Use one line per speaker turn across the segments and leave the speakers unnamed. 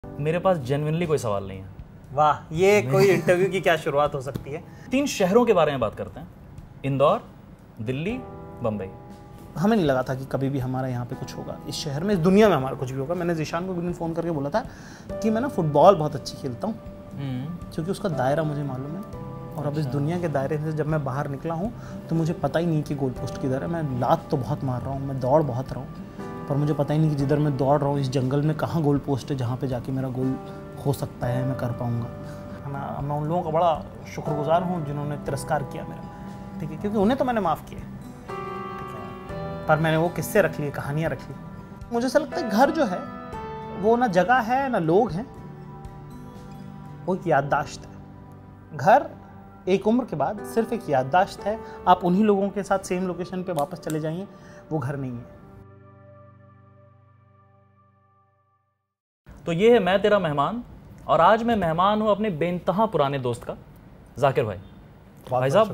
मेरे पास जेन्युइनली कोई सवाल नहीं है।
वाह, ये कोई इंटरव्यू की क्या शुरुआत हो सकती है।
3 शहरों के बारे में बात करते हैं, इंदौर, दिल्ली, बम्बई।
हमें नहीं लगा था कि कभी भी हमारा यहाँ पे कुछ होगा, इस शहर में, इस दुनिया में हमारा कुछ भी होगा। मैंने ज़ीशान को एक दिन फ़ोन करके बोला था कि मैं ना फुटबॉल बहुत अच्छी खेलता हूँ, क्योंकि उसका दायरा मुझे मालूम है। और अब इस दुनिया के दायरे से जब मैं बाहर निकला हूँ तो मुझे पता ही नहीं कि गोल पोस्ट किधर है। मैं लात तो बहुत मार रहा हूँ, मैं दौड़ बहुत रहा हूँ, पर मुझे पता ही नहीं कि जिधर मैं दौड़ रहा हूँ इस जंगल में कहाँ गोल पोस्ट है जहाँ पे जाके मेरा गोल हो सकता है, मैं कर पाऊँगा। है ना, मैं उन लोगों का बड़ा शुक्रगुजार हूँ जिन्होंने तिरस्कार किया मेरा, ठीक है, क्योंकि उन्हें तो मैंने माफ़ किया, ठीक है, पर मैंने वो किस्से रख लिए, कहानियाँ रख ली। मुझे ऐसा लगता है घर जो है वो ना जगह है ना लोग हैं, वो एक याददाश्त है। घर एक उम्र के बाद सिर्फ एक याददाश्त है। आप उन्हीं लोगों के साथ सेम लोकेशन पे वापस चले जाइए, वो घर नहीं है।
तो ये है मैं तेरा मेहमान, और आज मैं मेहमान हूँ अपने बेइंतहा पुराने दोस्त का, जाकिर भाई। भाई साहब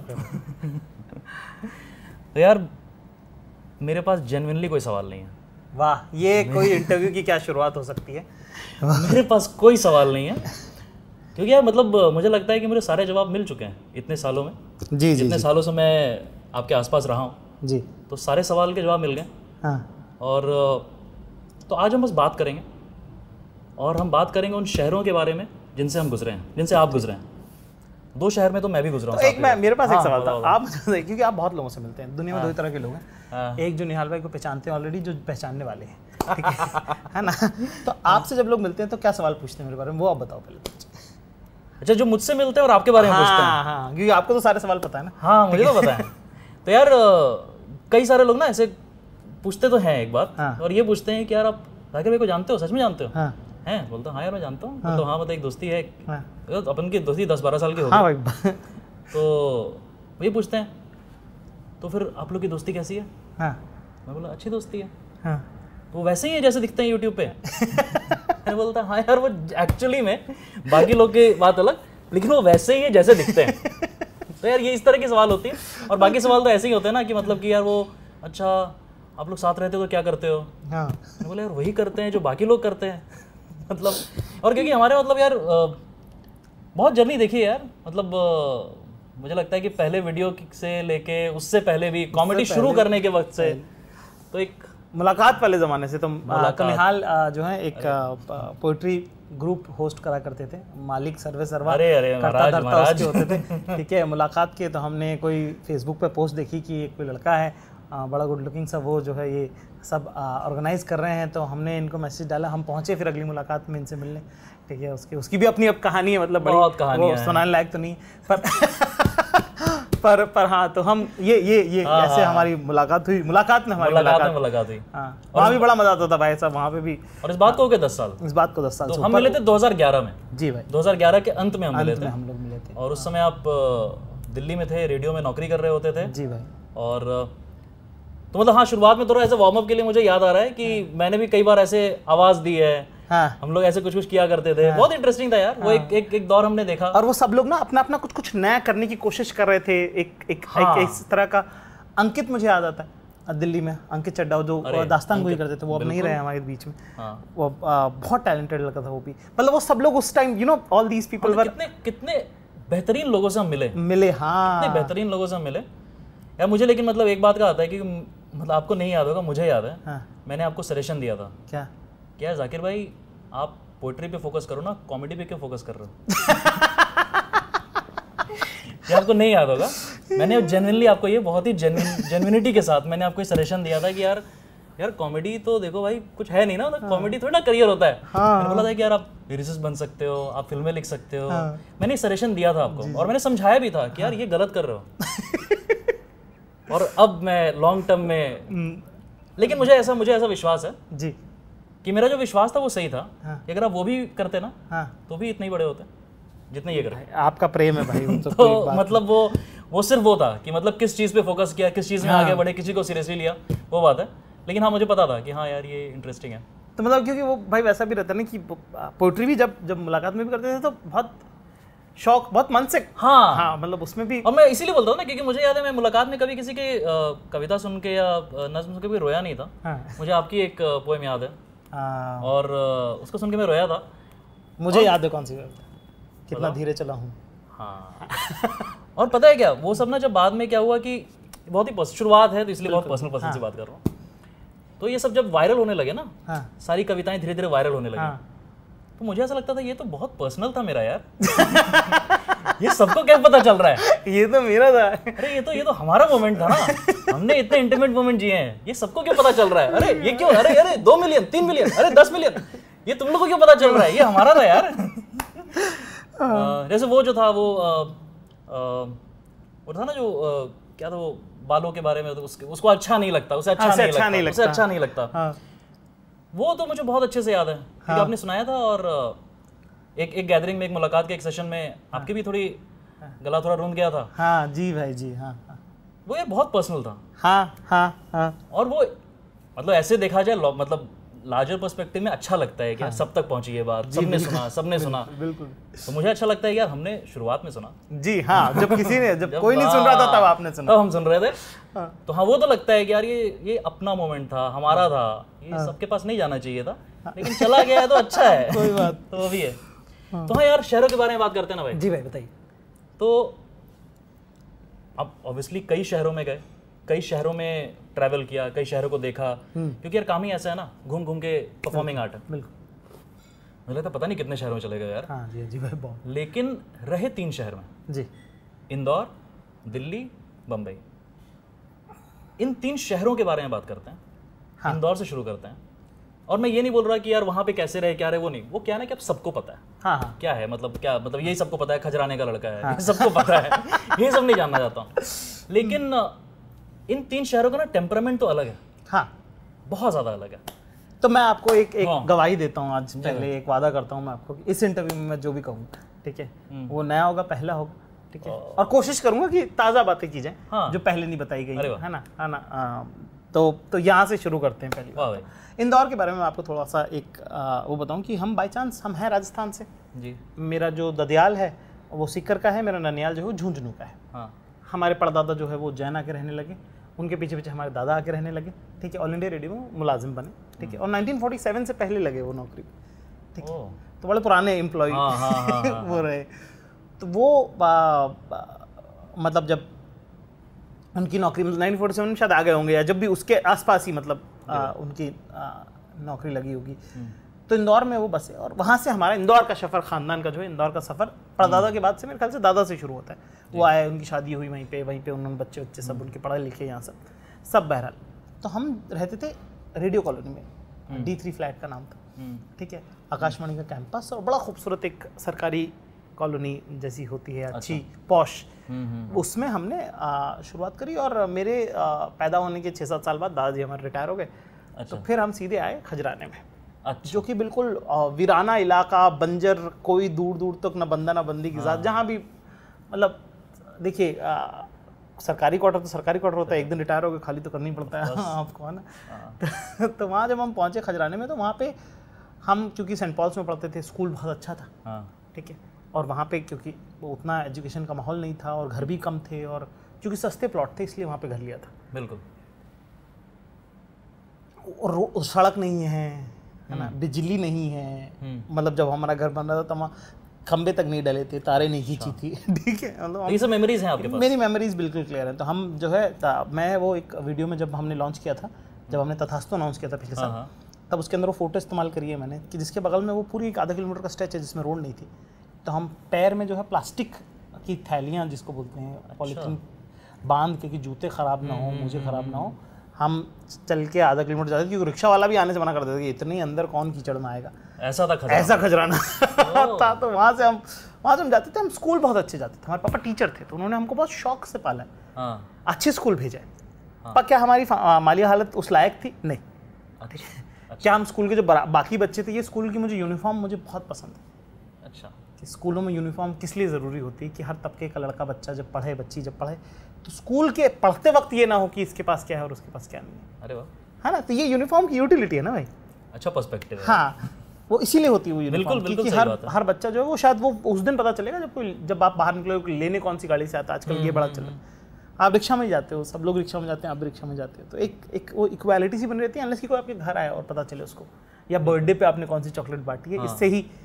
तो यार मेरे पास जेन्युइनली कोई सवाल नहीं है।
वाह, ये कोई इंटरव्यू की क्या शुरुआत हो सकती है।
मेरे पास कोई सवाल नहीं है, क्योंकि यार मतलब मुझे लगता है कि मेरे सारे जवाब मिल चुके हैं इतने सालों में।
जी जी
इतने सालों से मैं आपके आसपास रहा हूँ
जी।
तो सारे सवाल के जवाब मिल गए।
हाँ,
और तो आज हम बस बात करेंगे, और हम बात करेंगे उन शहरों के बारे में जिनसे हम गुजरे हैं, जिनसे आप गुजरे हैं। 2 शहर में तो मैं भी गुजरा हूँ।
तो एक मेरे पास एक सवाल था।
बताओ।
आप मुझे, क्योंकि आप बहुत लोगों से मिलते हैं, दुनिया में 2 ही तरह के लोग हैं। एक जो निहाल भाई को पहचानते हैं ऑलरेडी, जो पहचानने वाले हैं, ठीक है ना। तो आपसे जब लोग मिलते हैं तो क्या सवाल पूछते हैं मेरे बारे में, वो आप बताओ पहले।
अच्छा, जो मुझसे मिलते हैं और आपके बारे में पूछते हैं।
हाँ, क्योंकि आपको तो सारे सवाल पता है ना।
हाँ, मुझे तो पता है। तो यार कई सारे लोग ना ऐसे पूछते तो हैं एक बात, और ये पूछते हैं कि यार आप जाकिर भाई को जानते हो, सच में जानते हो?
हाँ,
हैं? बोलता हाँ यार मैं जानता हूँ। तो हाँ, मतलब एक दोस्ती है,
हाँ,
तो अपन की दोस्ती 10-12 साल की हो
हाँ
गई।
भाई।
तो ये पूछते हैं तो फिर आप लोग की दोस्ती कैसी है?
हाँ,
मैं बोला अच्छी दोस्ती है।
हाँ,
तो वैसे ही है जैसे दिखते हैं यूट्यूब पे। मैं बोलता हाँ यार, वो एक्चुअली में बाकी लोग की बात अलग, लेकिन वो वैसे ही है जैसे दिखते हैं। तो यार ये इस तरह की सवाल होती है, और बाकी सवाल तो ऐसे ही होते हैं ना कि मतलब कि यार वो अच्छा आप लोग साथ रहते हो तो क्या करते हो?
हाँ,
मैं बोला यार वही करते हैं जो बाकी लोग करते हैं। मतलब, और क्योंकि हमारे मतलब यार बहुत जर्नी देखी है यार। मतलब मुझे लगता है कि पहले वीडियो से लेके उससे पहले भी कॉमेडी शुरू करने के वक्त से, तो एक
मुलाकात वाले ज़माने से तो निहाल जो है एक पोइट्री ग्रुप होस्ट करा करते थे, मालिक सर्वे सर्वा करता धरता उसके होते थे, ठीक है। मुलाकात के तो हमने कोई फेसबुक पे पोस्ट देखी कि एक कोई लड़का है बड़ा गुड लुकिंग सा, वो जो है ये सब ऑर्गेनाइज कर रहे हैं, तो हमने इनको मैसेज डाला, हम पहुंचे फिर अगली मुलाकात में इनसे मिलने, ठीक है। उसकी भी अपनी अब कहानी है, मतलब
बहुत कहानी है,
सुनाने लायक तो नहीं पर हाँ, तो हम ये ऐसे हमारी मुलाकात हुई। मुलाकात में हमारी
मुलाकात हुई।
हाँ, वहाँ भी बड़ा मजा आता था भाई साहब, वहाँ पे भी।
और इस बात को हो गए 10 साल।
इस बात को 10 साल।
तो हम मिले थे 2011 में।
जी भाई,
2011 के अंत में हम मिले थे।
हम लोग मिले थे,
और उस समय आप दिल्ली में थे, रेडियो में नौकरी कर रहे होते थे।
जी भाई।
और तो मतलब हाँ, शुरुआत में थोड़ा ऐसे वार्म अप के लिए मुझे याद आ रहा है कि मैंने भी कई बार ऐसे आवाज दी है। हाँ, हम लोग ऐसे कुछ किया करते थे। बहुत इंटरेस्टिंग था यार। वो एक दौर हमने देखा,
और वो सब लोग ना अपना कुछ नया करने की कोशिश कर रहे थे। एक इस तरह का अंकित मुझे याद आता है, दिल्ली में अंकित चड्डा जो दास्तान गोई करते थे, वो अब नहीं रहे हमारे बीच में। वो बहुत टैलेंटेड लड़का था वो भी। मतलब वो सब लोग उस time, you know, all these people were,
कितने बेहतरीन लोगों से हम मिले।
हाँ,
कितने बेहतरीन लोगों से हम मिले यार। मुझे लेकिन मतलब एक बात का आता है कि मतलब आपको नहीं याद होगा, मुझे याद है। मैंने आपको सजेशन दिया था। क्या जाकिर भाई, आप पोएट्री पे फोकस करो ना, कॉमेडी पे क्यों फोकस कर रहे हो? ये आपको नहीं याद होगा। मैंने जेन्युइनली आपको ये बहुत ही जेन्युइनिटी के साथ मैंने आपको सजेशन दिया था कि यार कॉमेडी तो देखो भाई कुछ है नहीं ना, मतलब कॉमेडी थोड़ी ना करियर होता है। मैंने बोला था कि यार आप लिरिसिस्ट बन सकते हो, आप फिल्में लिख सकते हो। मैंने एक सजेशन दिया था आपको, और मैंने समझाया भी था कि यार ये गलत कर रहे हो। और अब मैं लॉन्ग टर्म में, लेकिन मुझे ऐसा विश्वास है जी कि मेरा जो विश्वास था वो सही था। कि अगर आप वो भी करते ना, तो भी इतने ही बड़े होते जितने ये करते।
आपका प्रेम है भाई।
तो मतलब वो सिर्फ वो था कि मतलब किस चीज़ पे फोकस किया, किस चीज़ में आगे बढ़े, किसी को सीरियसली लिया, वो बात है। लेकिन हाँ, मुझे पता था कि हाँ यार ये इंटरेस्टिंग है।
तो मतलब क्योंकि वो भाई वैसा भी रहता है ना कि पोइट्री भी जब मुलाकात में भी करते थे तो बहुत शौक, बहुत मन से। हाँ, मतलब उसमें भी।
और मैं इसीलिए बोलता हूँ ना, क्योंकि मुझे याद है मैं मुलाकात में कभी किसी की कविता सुन के या नज़्म सुन के भी रोया नहीं था। मुझे आपकी एक पोएम याद है, और उसको सुन के मैं रोया था।
मुझे याद है कौन सी बात, कितना धीरे चला हूँ।
हाँ और पता है क्या, वो सब ना जब बाद में क्या हुआ कि बहुत ही शुरुआत है तो इसलिए बहुत पर्सनल से बात कर रहा हूँ, तो ये सब जब वायरल होने लगे ना, सारी कविताएं धीरे धीरे वायरल होने लगी, तो मुझे ऐसा लगता था ये तो बहुत पर्सनल था मेरा यार। ये सबको क्या पता चल रहा है,
ये तो मेरा था।
अरे ये तो हमारा मोमेंट था ना, हमने इतने इंटीमेट मोमेंट जिए हैं, ये सबको क्यों पता चल रहा है? अरे ये क्यों, अरे 2 मिलियन 3 मिलियन, अरे 10 मिलियन, ये तुम लोगों को क्यों पता चल रहा है? ये हमारा था यार। जैसे वो जो था वो था ना जो क्या था वो बालों के बारे में, तो उसको अच्छा नहीं लगता, उसे अच्छा नहीं लगता, वो तो मुझे बहुत अच्छे से याद है क्योंकि आपने सुनाया था। और एक गैदरिंग में, एक मुलाकात के एक सेशन में आपके भी थोड़ी गला थोड़ा रूंध गया था।
हाँ जी भाई जी, हाँ
वो यार बहुत पर्सनल था।
हाँ
और वो मतलब ऐसे देखा जाए मतलब लार्जर पर्सपेक्टिव में अच्छा लगता है कि सब तक पहुंची ये बात, सबने सुना।
बिल्कुल।
तो मुझे अच्छा लगता है यार हमने शुरुआत में सुना
जी, हाँ, जब कोई नहीं सुन रहा था तब आपने सुना,
तब हम सुन रहे थे। तो हाँ वो तो लगता है कि यार ये अपना मोमेंट था, हमारा था, ये सबके पास नहीं जाना चाहिए था, लेकिन चला गया है तो अच्छा है।
कोई बात
तो वो भी है। तो हाँ यार शहरों के बारे में बात करते हैं ना भाई।
जी भाई बताइए।
तो अब ऑब्वियसली कई शहरों में गए, कई शहरों में ट्रैवल किया, कई शहरों को देखा, क्योंकि यार काम ही ऐसा है ना, घूम घूम के परफॉर्मिंग आर्ट है।
बिल्कुल।
मुझे लगता पता नहीं कितने शहरों में चले गए यार।
हाँ जी भाई बहुत।
लेकिन रहे 3 शहर में
जी,
इंदौर, दिल्ली, बम्बई। इन 3 शहरों के बारे में बात करते हैं। हाँ। इंदौर से शुरू करते हैं। और मैं ये नहीं बोल रहा कि यार वहाँ पे कैसे रहे क्या रहे, वो नहीं, वो क्या है ना कि अब सबको पता है।
हाँ।
क्या है मतलब, क्या मतलब यही सबको पता है खजराने का लड़का है। हाँ। सबको पता है, ये सब नहीं जानना चाहता हूँ। लेकिन इन 3 शहरों का ना टेम्परामेंट तो अलग है।
हाँ,
बहुत ज्यादा अलग है।
तो मैं आपको एक गवाही देता हूँ आज, पहले एक वादा करता हूँ मैं आपको कि इस इंटरव्यू में मैं जो भी कहूँगा, ठीक है, वो नया होगा, पहला होगा, ठीक है, और कोशिश करूंगा कि ताज़ा बातें की जाए। हाँ। जो पहले नहीं बताई गई है ना। तो यहाँ से शुरू करते हैं। पहले इंदौर के बारे में आपको थोड़ा सा एक वो बताऊँ कि हम बाई चांस हम हैं राजस्थान से जी। मेरा जो ददियाल है वो सीकर का है, मेरा ननियाल जो है वो झुंझुनू का है। हाँ। हमारे परदादा जो है वो उज्जैन आके रहने लगे, उनके पीछे पीछे हमारे दादा आके रहने लगे, ठीक है, ऑल इंडिया रेडियो में मुलाजिम बने, ठीक है, और 1947 से पहले लगे वो नौकरी, ठीक है, तो बड़े पुराने एम्प्लॉय वो रहे। तो वो मतलब जब उनकी नौकरी मतलब 1947 में शायद आ गए होंगे, या जब भी उसके आसपास ही मतलब उनकी नौकरी लगी होगी, तो इंदौर में वो बसे। और वहाँ से हमारा इंदौर का सफ़र, ख़ानदान का जो है इंदौर का सफ़र परदादा के बाद से मेरे ख्याल से दादा से शुरू होता है। वो आए, उनकी शादी हुई वहीं पे उन्होंने बच्चे सब उनके पढ़े लिखे यहाँ सब बहरहाल। तो हम रहते थे रेडियो कॉलोनी में, D3 फ्लैट का नाम था, ठीक है, आकाशवाणी का कैंपस, और बड़ा खूबसूरत एक सरकारी कॉलोनी जैसी होती है, अच्छी पॉश, उसमें हमने शुरुआत करी। और मेरे पैदा होने के 6-7 साल बाद दादाजी हमारे रिटायर हो गए। तो फिर हम सीधे आए खजराने में, जो कि बिल्कुल वीराना इलाका, बंजर, कोई दूर दूर तक ना बंदा ना बंदी की जात, जहाँ भी मतलब देखिए सरकारी क्वार्टर तो सरकारी क्वार्टर होता है, एक दिन रिटायर हो गए खाली तो करनी पड़ता है आपको, है ना। तो वहाँ जब हम पहुँचे खजराने में, तो वहाँ पे हम क्योंकि सेंट पॉल्स में पढ़ते थे, स्कूल बहुत अच्छा था, ठीक है, और वहाँ पे क्योंकि उतना एजुकेशन का माहौल नहीं था और घर भी कम थे, और क्योंकि सस्ते प्लॉट थे इसलिए वहाँ पे घर लिया था। बिल्कुल। और सड़क नहीं है ना, बिजली नहीं है, मतलब जब हमारा घर बन रहा था तो खंबे तक नहीं डले थे, तारे नहीं खींची थी, ठीक है, मतलब ये सब मेमोरीज हैं आपके पास। मेरी मेमोरीज बिल्कुल क्लियर हैं। तो हम जो है मैं वो एक वीडियो में जब हमने लॉन्च किया था, जब हमने तथास्तु अनाउंस किया था पिछले साल, तब उसके अंदर वो फोटो इस्तेमाल करी है मैंने, कि जिसके बगल में वो पूरी एक आधा किलोमीटर का स्ट्रेच है जिसमें रोड नहीं थी। तो हम पैर में जो है प्लास्टिक की थैलियाँ जिसको बोलते हैं, पॉलीथीन बांध के कि जूते ख़राब ना हो, मुझे ख़राब ना हो, हम चल के आधा किलोमीटर जाते थे, क्योंकि रिक्शा वाला भी आने से मना कर देता था कि इतने अंदर कौन कीचड़ में आएगा। ऐसा था ऐसा खजराना था। तो वहाँ से हम जाते थे। हम स्कूल बहुत अच्छे जाते थे, हमारे पापा टीचर थे, तो उन्होंने हमको बहुत शौक से पाला है, अच्छे स्कूल भेजा है। पर क्या हमारी माली हालत उस लायक थी? नहीं। क्या हम स्कूल के जो बाकी बच्चे थे, ये स्कूल की मुझे यूनिफॉर्म मुझे बहुत पसंद है। अच्छा, कि स्कूलों में यूनिफॉर्म किस लिए ज़रूरी होती है कि हर तबके का लड़का बच्चा जब पढ़े, बच्ची जब पढ़े, तो स्कूल के पढ़ते वक्त ये ना हो कि इसके पास क्या है और उसके पास क्या नहीं है। अरे वाह, है ना। तो ये यूनिफॉर्म की यूटिलिटी है ना भाई। अच्छा पर्सपेक्टिव है। हाँ, वो इसीलिए होती है वो यूनिफॉर्म, क्योंकि हर बच्चा जो है वो शायद वो उस दिन पता चलेगा जब आप बाहर निकलोगे, लेने कौन सी गाड़ी से आता है। आजकल ये बड़ा चल रहा है, आप रिक्शा में जाते हो, सब लोग रिक्शा में जाते हैं, आप भी रिक्शा में जाते हो, तो एक वो इक्वालिटी सी बनी रहती है, अनलेस कि कोई आपके घर आए और पता चले उसको, या बर्थडे पे आपने कौन सी चॉकलेट बांटी है, इससे ही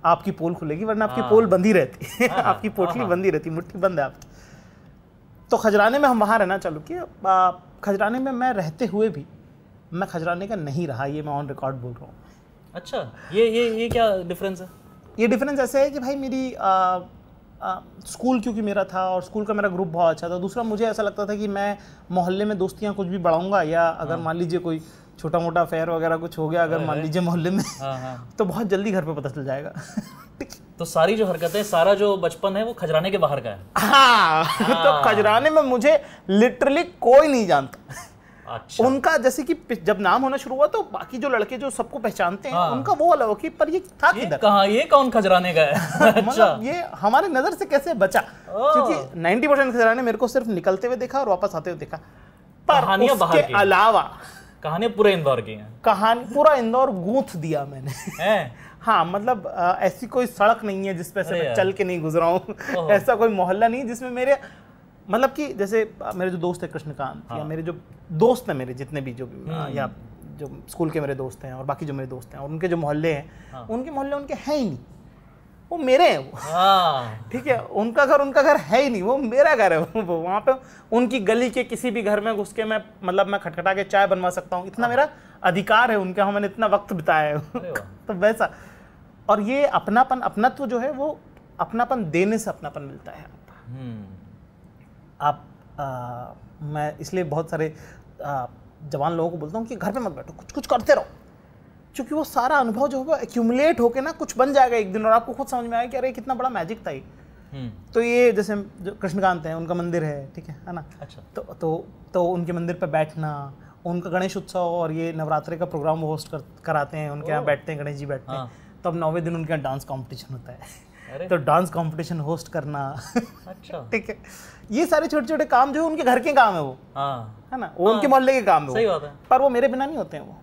आपकी पोल खुलेगी, वरना आपकी पोल बंदी रहती है। आपकी पोटली बंदी रहती, मुट्ठी बंद है आपकी। तो खजराने में हम वहाँ रहना चालू किए। खजराने में मैं रहते हुए भी मैं खजराने का नहीं रहा, ये मैं ऑन रिकॉर्ड बोल रहा हूँ।
अच्छा, ये क्या डिफरेंस है?
ये डिफरेंस ऐसे है कि भाई मेरी स्कूल क्योंकि मेरा था और स्कूल का मेरा ग्रुप बहुत अच्छा था। दूसरा, मुझे ऐसा लगता था कि मैं मोहल्ले में दोस्तियाँ कुछ भी बढ़ाऊंगा, या अगर मान लीजिए कोई छोटा मोटा अफेयर वगैरह कुछ हो गया अगर मान लीजिए मोहल्ले में, तो बहुत जल्दी घर पे पता चल जाएगा।
तो सारी जो हरकतें, सारा जो बचपन है वो खजराने के बाहर का है।
हाँ। तो खजराने में मुझे लिटरली कोई नहीं जानता।
अच्छा।
उनका जैसे कि जब नाम होना शुरू हुआ तो बाकी जो लड़के जो सबको पहचानते हैं, उनका वो अलग हो कि पर ये था किधर,
कहाँ, ये कौन खजराने का है?
मतलब ये हमारे नजर से कैसे बचा, क्योंकि 90% खजराने मेरे को सिर्फ निकलते हुए देखा और वापस आते हुए देखा। पर उसके अलावा
कहानियां पूरे इंदौर की हैं।
कहानी पूरा इंदौर गूंथ दिया मैंने। हाँ, मतलब ऐसी कोई सड़क नहीं है जिसपे से मैं चल के नहीं गुजरा हूँ। ऐसा कोई मोहल्ला नहीं जिसमें मेरे, मतलब कि जैसे मेरे जो दोस्त है कृष्णकांत, या मेरे जो दोस्त हैं, मेरे जितने भी जो या जो स्कूल के मेरे दोस्त हैं और बाकी जो मेरे दोस्त हैं और उनके जो मोहल्ले हैं, उनके मोहल्ले उनके हैं ही नहीं, वो मेरे हैं वो। ठीक है, उनका घर है ही नहीं, वो मेरा घर है। वो वहाँ पे उनकी गली के किसी भी घर में घुस के मैं खटखटा के चाय बनवा सकता हूँ, इतना मेरा अधिकार है उनके, मैंने इतना वक्त बिताया है। तो वैसा, और ये अपनापन, अपनत्व जो है वो अपनापन देने से अपनापन मिलता है। मैं इसलिए बहुत सारे जवान लोगों को बोलता हूँ कि घर पे मत बैठो, कुछ करते रहो, क्योंकि वो सारा अनुभव जो होगा एक्यूमुलेट होके ना कुछ बन जाएगा एक दिन, और आपको खुद समझ में आएगा कि अरे कितना बड़ा मैजिक था ये। तो ये जैसे जो कृष्णकांत हैं, उनका मंदिर है, ठीक है ना। अच्छा। तो उनके मंदिर पे बैठना, उनका गणेश उत्सव और ये नवरात्रि का प्रोग्राम वो होस्ट कराते हैं, उनके यहाँ बैठते हैं, गणेश जी बैठते हैं। तो अब 9वें दिन उनके यहाँ डांस कॉम्पिटिशन होता है, तो डांस कंपटीशन होस्ट करना। अच्छा। ठीक है, ये सारे छोटे छोटे काम जो है उनके घर के काम है, वो है ना, वो उनके मोहल्ले के काम है।
सही बात है।
पर वो मेरे बिना नहीं होते हैं वो।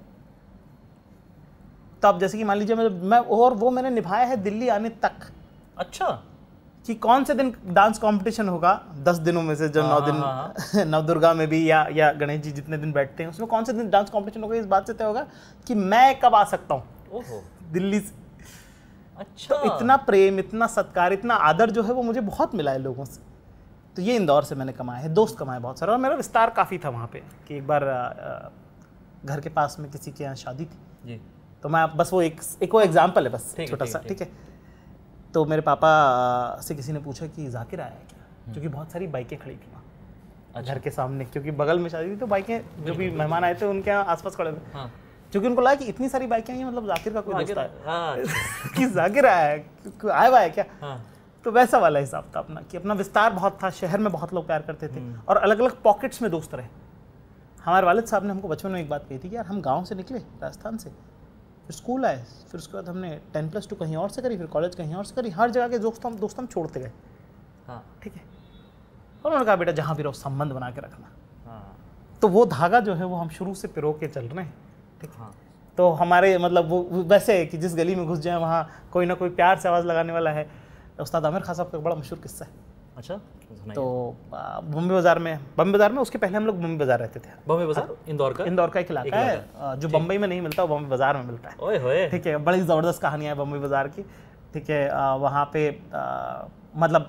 तो अब जैसे कि मान लीजिए मैं और वो मैंने निभाया है दिल्ली आने तक।
अच्छा।
कि कौन से दिन डांस कंपटीशन होगा 10 दिनों में से, जो 9 दिन नवदुर्गा में भी या गणेश जी जितने दिन बैठते हैं उसमें कौन से दिन डांस कंपटीशन होगा, इस बात से तय होगा कि मैं कब आ सकता हूँ दिल्ली से। अच्छा। तो इतना प्रेम, इतना सत्कार, इतना आदर जो है वो मुझे बहुत मिला है लोगों से। तो ये इंदौर से मैंने कमाया है, दोस्त कमाए बहुत सारे, और मेरा विस्तार काफ़ी था वहाँ पे कि एक बार घर के पास में किसी के यहाँ शादी थी जी। तो मैं बस वो एक वो एग्जाम्पल है बस छोटा सा, ठीक है। तो मेरे पापा से किसी ने पूछा कि जाकिर आया है क्या, क्योंकि बहुत सारी बाइकें खड़ी थी वहाँ घर के सामने, क्योंकि बगल में शादी थी। तो बाइकें जो भी मेहमान आए थे उनके यहाँ आसपास खड़े थे, क्योंकि उनको लगा कि इतनी सारी बाइकें हैं, मतलब जाकिर का कोई दोस्त है कि जाकिर आया है क्या। तो वैसा वाला हिसाब था अपना, कि अपना विस्तार बहुत था, शहर में बहुत लोग प्यार करते थे और अलग अलग पॉकेट्स में दोस्त रहे। हमारे वालिद साहब ने हमको बचपन में एक बात कही थी कि यार हम गांव से निकले राजस्थान से, फिर स्कूल आए, फिर उसके बाद हमने 10+2 कहीं और से करी, फिर कॉलेज कहीं और से करी, हर जगह के दोस्त हम छोड़ते गए। हाँ ठीक है। और उन्होंने कहा बेटा जहाँ भी रहो संबंध बना के रखना। तो वो धागा जो है वो हम शुरू से पिरो के चल रहे हैं, ठीक है। तो हमारे मतलब वो वैसे है कि जिस गली में घुस जाए वहाँ कोई ना कोई प्यार से आवाज़ लगाने वाला है। उस्ताद आमिर खान साहब का बड़ा मशहूर किस्सा है। अच्छा। तो बम्बे बाज़ार में उसके पहले हम लोग बम्बे बाज़ार रहते थे।
बम्बे बाज़ार इंदौर का
एक इलाका है जो बम्बई में नहीं मिलता, वो बम्बे बाज़ार में मिलता है। ओए होए। ठीक है, बड़ी ज़बरदस्त कहानियाँ है बम्बे बाज़ार की, ठीक है। वहाँ पे मतलब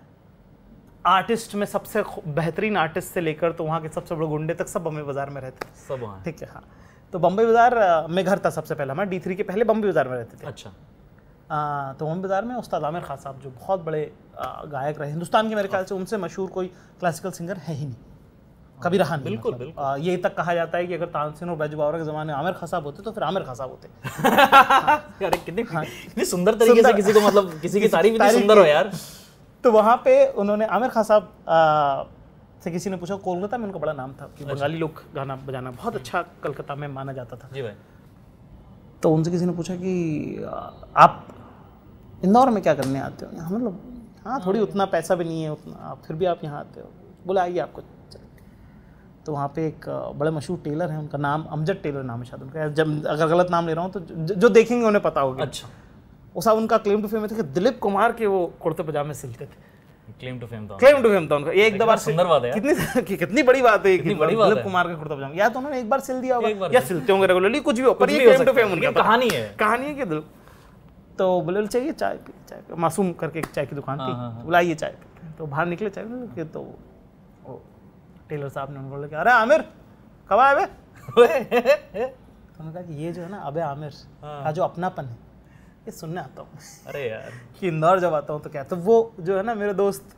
आर्टिस्ट में सबसे बेहतरीन आर्टिस्ट से लेकर तो वहाँ के सबसे बड़े गुंडे तक सब बम्बे बाज़ार में रहते थे सब वहाँ, ठीक है। हाँ, तो बम्बे बाज़ार में घर था सबसे पहला, हमारा D3 के पहले बम्बे बाज़ार में रहते थे। अच्छा। तो बम्बे बाज़ार में उस्ताद आमिर खान साहब जो बहुत बड़े गायक रहे हिंदुस्तान के, मेरे ख्याल से उनसे मशहूर कोई क्लासिकल सिंगर है ही नहीं, कभी रहा नहीं। बिल्कुल मतलब, बिल्कुल। ये तक कहा जाता है कि अगर तानसेन और बैजू बावरा के ज़माने में आमिर खान साहब होते तो फिर आमिर खान साहब होते।
यार कितनी सुंदर तरीके से किसी को मतलब किसी की तारीफ इतनी सुंदर हो यार।
तो वहाँ पे उन्होंने आमिर खान साहब से किसी ने पूछा, कोलकाता में उनका बड़ा नाम था कि बंगाली लोग गाना बजाना बहुत अच्छा कलकत्ता में माना जाता था जी भाई। तो उनसे किसी ने पूछा कि आप इंदौर में क्या करने आते हो यहाँ, मतलब हाँ थोड़ी उतना पैसा भी नहीं है उतना, फिर भी आप यहाँ आते हो। बोला आइए आपको चलते। तो वहाँ पे एक बड़े मशहूर टेलर हैं, उनका नाम अमजद टेलर नाम है शायद उनका, जब अगर गलत नाम ले रहा हूँ तो जो देखेंगे उन्हें पता होगा। अच्छा। वो साहब उनका क्लेम टू फेम था कि दिलीप कुमार के वो कुर्ते पजामे सिलते थे। क्लेम टू फेम था उनका। ये एक बार सुंदर बात है, कितनी बड़ी बात है, दिलीप कुमार का कुर्ता पजामा या तो उन्होंने एक बार सिल दिया होगा या सिलते होंगे रेगुलरली, कुछ भी हो, पर ये क्लेम टू फेम उनका कहानी है कि तो बोले चाहिए चाय पी, मासूम करके एक चाय की दुकान थी, तो बोला ये चाय पी। तो बाहर निकले चाय पी, तो वो टेलर साहब ने उनको बोला कि अरे आमिर कब आए बे? तो उन्होंने कहा कि ये जो है ना अबे आमिर का जो अपनापन है ये सुनने आता हूँ।
अरे यार
कि इंदौर जब आता हूँ तो क्या, तो वो जो है ना मेरे दोस्त,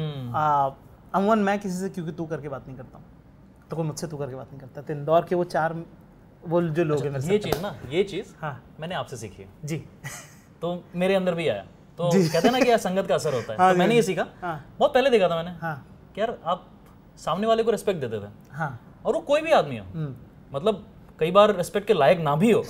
अमूमन मैं किसी से क्योंकि तू करके बात नहीं करता हूँ, तो कोई मुझसे तू करके बात नहीं करता। तो इंदौर के वो 4 वो जो लोग हैं,
ये चीज़ ना, ये चीज़
हाँ
मैंने आपसे सीखी है
जी।
तो मेरे अंदर भी आया। तो कहते हैं ना कि यार संगत का असर होता है।
हाँ,
तो मैंने ये सीखा, बहुत पहले देखा था मैंने कि यार आप सामने वाले को रिस्पेक्ट देते थे, और वो कोई भी आदमी हो, मतलब कई बार रिस्पेक्ट के लायक ना भी हो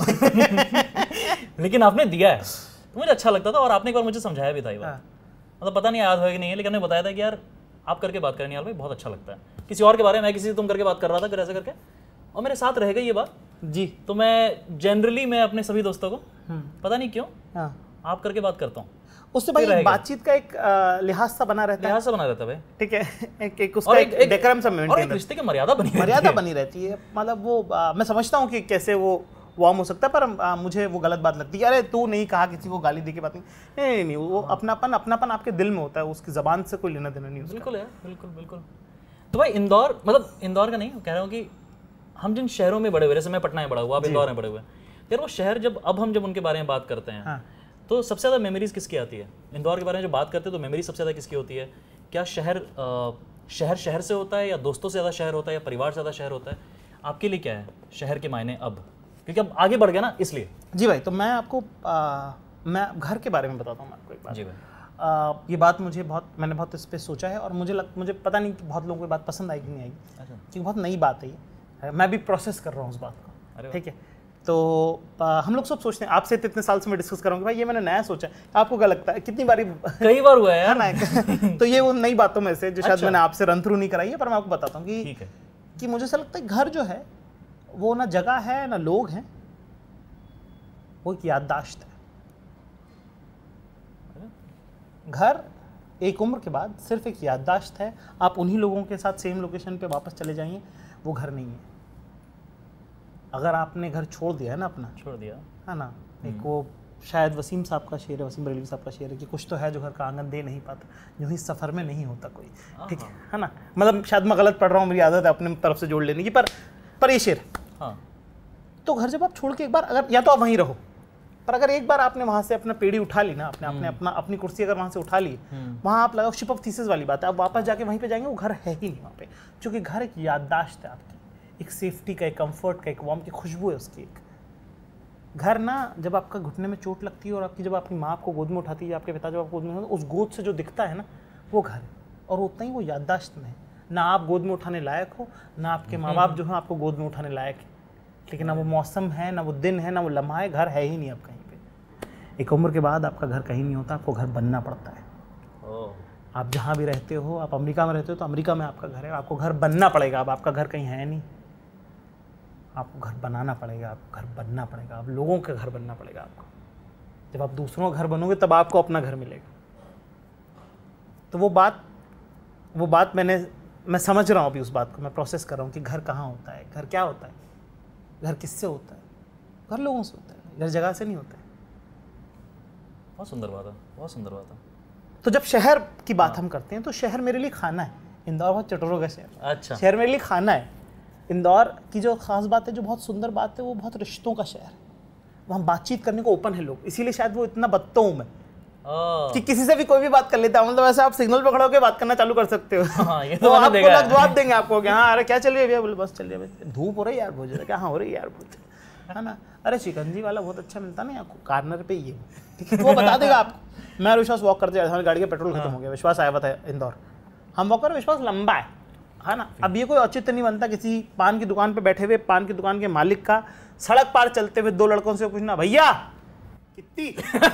लेकिन आपने दिया है तो मुझे अच्छा लगता था। और आपने एक बार मुझे समझाया भी था ये बात, मतलब पता नहीं याद है कि नहीं है, लेकिन आपने बताया था कि यार आप करके बात करें यार भाई बहुत अच्छा लगता है। किसी और के बारे में, मैं किसी से तुम करके बात कर रहा था, फिर ऐसे करके, और मेरे साथ रह गई ये बात
जी।
तो मैं जनरली मैं अपने सभी दोस्तों को पता नहीं क्यों आप करके बात करता हूँ।
उससे भाई बातचीत का एक लिहाज सा बना रहता है,
लिहाज सा बना रहता है भाई,
ठीक है, एक उसका एक डेकोरम सा मेंटेन,
और एक रिश्ते की मर्यादा बनी रहती है।
मतलब वो मैं समझता हूँ कि कैसे वो वार्म हो सकता है, पर मुझे वो गलत बात लगती है। अरे तू नहीं कहा किसी को गाली दे के बात नहीं, वो अपनापन आपके दिल में होता है, उसकी जबान से कोई लेना देना नहीं उसका।
बिल्कुल है, बिल्कुल। तो भाई इंदौर, मतलब इंदौर का नहीं कह रहा हूँ कि हम जिन शहरों में बड़े हुए, जैसे मैं पटना में बड़ा हुआ, आप इंदौर में बड़े हुए, यार वो शहर जब हम उनके बारे में बात करते हैं तो सबसे ज़्यादा मेमोरीज किसकी आती है? इंदौर के बारे में जो बात करते हैं तो मेमोरी सबसे ज़्यादा किसकी होती है? क्या शहर से होता है, या दोस्तों से ज़्यादा शहर होता है, या परिवार से ज़्यादा शहर होता है? आपके लिए क्या है शहर के मायने अब, क्योंकि अब आगे बढ़ गया ना इसलिए?
जी भाई, तो मैं आपको मैं घर के बारे में बताता हूँ। मैं आपको एक बात,
जी भाई,
ये बात मैंने बहुत इस पर सोचा है, और मुझे पता नहीं कि बहुत लोगों को बात पसंद आएगी नहीं आएगी, क्योंकि बहुत नई बात है ये, मैं भी प्रोसेस कर रहा हूँ उस बात को, ठीक है। तो हम लोग सब सोचते हैं, आपसे इतने साल से मैं डिस्कस कर रहा हूँ कि भाई ये मैंने नया सोचा है, आपको क्या लगता है? कितनी बारी
कई बार हुआ है यार
ना तो ये वो नई बातों में से जो शायद मैंने आपसे रन थ्रू नहीं कराई है, पर मैं आपको बताता हूँ कि मुझे ऐसा लगता है घर जो है वो ना जगह है ना लोग हैं, वो एक याददाश्त है। घर एक उम्र के बाद सिर्फ एक याददाश्त है। आप उन्हीं लोगों के साथ सेम लोकेशन पे वापस चले जाइए, वो घर नहीं है। अगर आपने घर छोड़ दिया है ना, अपना
छोड़ दिया
है ना, एक वो शायद वसीम साहब का शेर है, वसीम बरेलवी साहब का शेर है कि कुछ तो है जो घर का आंगन दे नहीं पाता, यूं ही सफ़र में नहीं होता कोई, ठीक है ना। मतलब शायद मैं गलत पढ़ रहा हूँ, मेरी आदत है अपने तरफ से जोड़ लेने की, पर ये शेर। तो घर जब आप छोड़ के एक बार, अगर या तो आप वहीं रहो, पर अगर एक बार आपने वहाँ से अपना पेड़ी उठा ली ना, अपनी कुर्सी अगर वहाँ से उठा ली, वहाँ आप लगाओ शिप ऑफ थीसिस वाली बात है, आप वापस जाके वहीं पे जाएंगे, वो घर है ही नहीं वहाँ पे, क्योंकि घर एक याददाश्त है आपकी, एक सेफ्टी का, एक कंफर्ट का, एक वार्म की खुशबू है उसकी एक। घर ना, जब आपका घुटने में चोट लगती है और जब आपकी माँ आपको गोद में उठाती है, आपके पिता जब आपको गोद में उठाते, उस गोद से जो दिखता है ना, वो घर है, और उतना ही वो याददाश्त में है। ना आप गोद में उठाने लायक हो, ना आपके माँ बाप जो है आपको गोद में उठाने लायक है, लेकिन ना वो मौसम है, ना वो दिन है, ना वो लम्हा है, घर है ही नहीं अब कहीं पे। एक उम्र के बाद आपका घर कहीं नहीं होता, आपको घर बनना पड़ता है। आप जहाँ भी रहते हो, आप अमेरिका में रहते हो तो अमेरिका में आपका घर है, आपको घर बनना पड़ेगा। अब आपका घर कहीं है नहीं, आपको घर बनाना पड़ेगा, आपको घर बनना पड़ेगा, आप लोगों का घर बनना पड़ेगा आपको। जब आप दूसरों का घर बनोगे तब आपको अपना घर मिलेगा। तो वो बात मैं समझ रहा हूँ अभी, उस बात को मैं प्रोसेस कर रहा हूँ कि घर कहाँ होता है, घर क्या होता है, घर किससे होता है? घर लोगों से होता है, घर जगह से नहीं होता है।
बहुत सुंदर बात है, बहुत सुंदर बात है।
तो जब शहर की बात हम करते हैं तो शहर मेरे लिए खाना है। इंदौर बहुत चटोरों का शहर,
अच्छा,
शहर मेरे लिए खाना है। इंदौर की जो खास बात है, जो बहुत सुंदर बात है, वो बहुत रिश्तों का शहर है। वहाँ बातचीत करने को ओपन है लोग, इसीलिए शायद वो इतना बदता हूँ मैं कि किसी से भी कोई भी बात कर लेता हूँ। मतलब वैसे आप सिग्नल पे खड़े होकर बात करना चालू कर सकते हो,
ये तो
आपको लोग जवाब देंगे आपको कि हाँ अरे क्या चल रही है भैया, बोले बस चल रही है, धूप हो रही है यार बहुत ज़्यादा, क्या हाँ हो रही है यार बहुत, है ना, अरे शिकंजी वाला बहुत अच्छा मिलता ना आपको कार्नर पे, ये ठीक है, वो बता देगा आपको। मैं और विश्वास वॉक करते हमारी गाड़ी का पेट्रोल खत्म हो गया, विश्वास आया हुआ था इंदौर, हम वॉक कर, विश्वास लंबा है ना। अब ये कोई औचित्य नहीं बनता किसी पान की दुकान पे बैठे हुए पान की दुकान के मालिक का सड़क पार चलते हुए 2 लड़कों से पूछना, भैया कितनी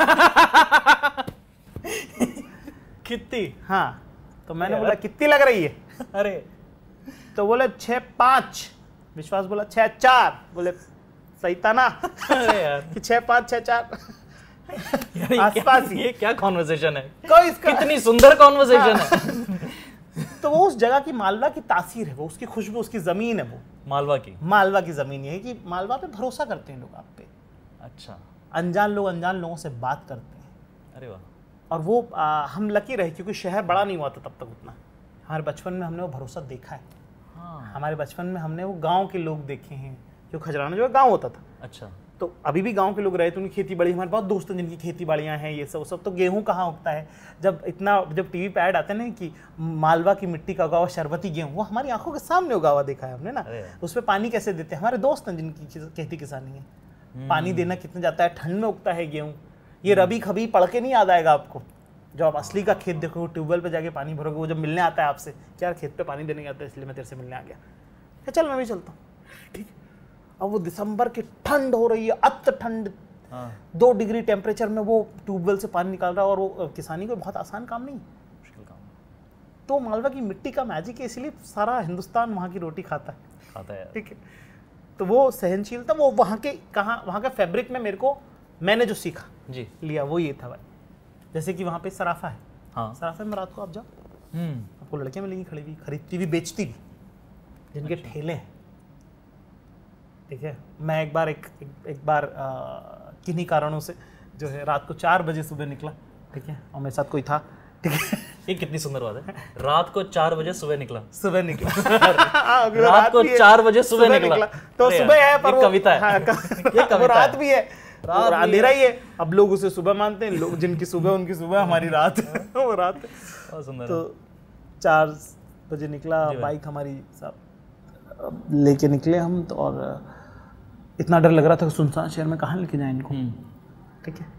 कितनी,
हाँ, तो मैंने बोला कितनी लग रही है,
अरे तो
बोले 6-5, विश्वास बोला 6-4, बोले सही था ना
अरे यार
कि 6-5 6-4
आसपास ही। ये क्या कॉन्वर्सेशन है,
कोई इसका
कितनी सुंदर कॉन्वर्सेशन है।
तो वो उस जगह की मालवा की तासीर है, वो उसकी खुशबू, उसकी जमीन है, वो मालवा की जमीन। ये है कि मालवा पे भरोसा करते हैं लोग आप पे।
अच्छा,
अनजान लोगों से बात करते हैं।
अरे वाह।
और वो हम लकी रहे क्योंकि शहर बड़ा नहीं हुआ था तब तक उतना। हमारे बचपन में हमने वो भरोसा देखा है।
हाँ।
हमारे बचपन में हमने वो गांव के लोग देखे हैं, जो खजराना जो है गांव होता था।
अच्छा।
तो अभी भी गांव के लोग रहे तो उनकी खेती बाड़ी, हमारे बहुत दोस्त हैं जिनकी खेती बाड़ियाँ हैं, ये सब तो गेहूं कहाँ उगता है। जब टीवी पे ऐड आते हैं ना कि मालवा की मिट्टी का उगा हुआ शरबती गेहूं, वो हमारी आंखों के सामने उगा हुआ देखा है हमने ना। उस पर पानी कैसे देते हैं, हमारे दोस्त हैं जिनकी खेती किसानी है। पानी देना कितना जाता है, ठंड में उगता है गेहूँ। ये रबी खबी पढ़ के नहीं याद आएगा आपको। जब आप असली का खेत देखो, ट्यूबवेल पे जाके पानी भरोगे, वो जब मिलने आता है आपसे कि यार खेत पे पानी देने आता है इसलिए मैं तेरे से मिलने आ गया, चल मैं भी चलता हूँ, ठीक है। अब वो दिसंबर की ठंड हो रही है, अत ठंड, 2 डिग्री टेम्परेचर में वो ट्यूबवेल से पानी निकाल रहा है। और वो किसानी को बहुत आसान काम नहीं, मुश्किल काम। तो मालवा की मिट्टी का मैजिक है, इसलिए सारा हिंदुस्तान वहाँ की रोटी खाता है, ठीक है। तो वो सहनशीलता, वो वहाँ के फैब्रिक में मैंने जो सीखा
जी
लिया वो ये था भाई। जैसे कि वहाँ पे सराफा है, सराफा में रात को आप जाओ, आपको लड़कियाँ मिलेंगी खड़ी हुई, खरीदती भी बेचती भी, जिनके ठेले हैं, ठीक है। मैं एक बार किन्हीं कारणों से जो है रात को 4 बजे सुबह निकला, ठीक है, और मेरे साथ कोई था, ठीक है।
ये कितनी सुंदर बात है, रात को 4 बजे सुबह निकला।
रात
को 4 बजे सुबह निकला,
तो सुबह है पर
कविता है,
ये रात भी है, अंधेरा ही है। अब लोग उसे सुबह मानते हैं, लोग जिनकी सुबह उनकी सुबह, हमारी रात वो रात है। तो 4 बजे निकला, बाइक हमारी सब लेके निकले हम तो। और इतना डर लग रहा था कि सुनसान शहर में कहाँ लेके जाएं इनको, ठीक है।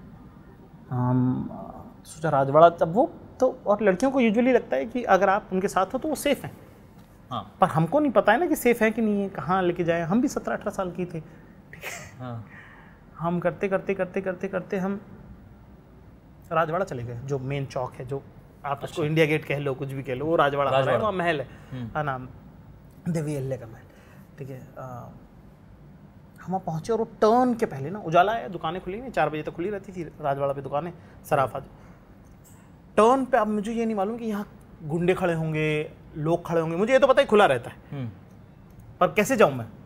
हम सोचा राजवाड़ा, तब वो तो, और लड़कियों को यूजुअली लगता है कि अगर आप उनके साथ हो तो वो सेफ हैं, पर हमको नहीं पता है ना कि सेफ है कि नहीं है, कहाँ लेके जाएं। हम भी 17-18 साल की थे, ठीक है। हम करते हम राजवाड़ा चले गए, जो मेन चौक है, जो आप उसको इंडिया गेट कह लो, कुछ भी कह लो, वो राजवाड़ा है, वहाँ महल है, नाम देवी अल्ले का महल, ठीक है। हम वहाँ पहुँचे और वो टर्न के पहले ना उजाला है, दुकानें खुली नहीं, 4 बजे तक खुली रहती थी राजवाड़ा पे दुकानें, सराफा। टर्न पे अब मुझे ये नहीं मालूम कि यहाँ गुंडे खड़े होंगे, लोग खड़े होंगे, मुझे ये तो पता ही खुला रहता है, पर कैसे जाऊँ मैं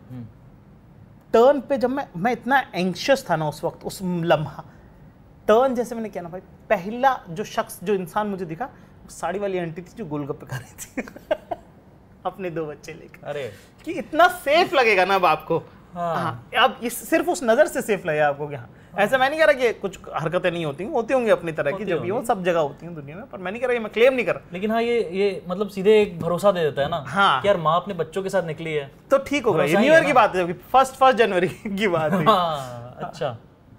टर्न पे। जब मैं इतना एंग्शियस था ना उस वक्त, उस लम्हा टर्न जैसे मैंने किया ना भाई, पहला जो इंसान मुझे दिखा, साड़ी वाली आंटी थी जो गोलगप्पे खा रही थी अपने 2 बच्चे लेकर।
अरे
कि इतना सेफ लगेगा ना अब आपको, अब सिर्फ उस नजर से सेफ लगेगा आपको कि हाँ, ऐसा मैं नहीं कह रहा कि कुछ हरकतें नहीं होती होंगी अपनी तरह की, जो भी हो सब जगह होती हैं दुनिया में, पर मैं नहीं कह रहा, मैं क्लेम नहीं कर रहा।
लेकिन हाँ, ये मतलब सीधे एक भरोसा दे देता है ना, कि यार माँ अपने बच्चों के साथ निकली है
तो ठीक होगा। ये न्यू ईयर की बात है, 1 जनवरी की बात है।
अच्छा,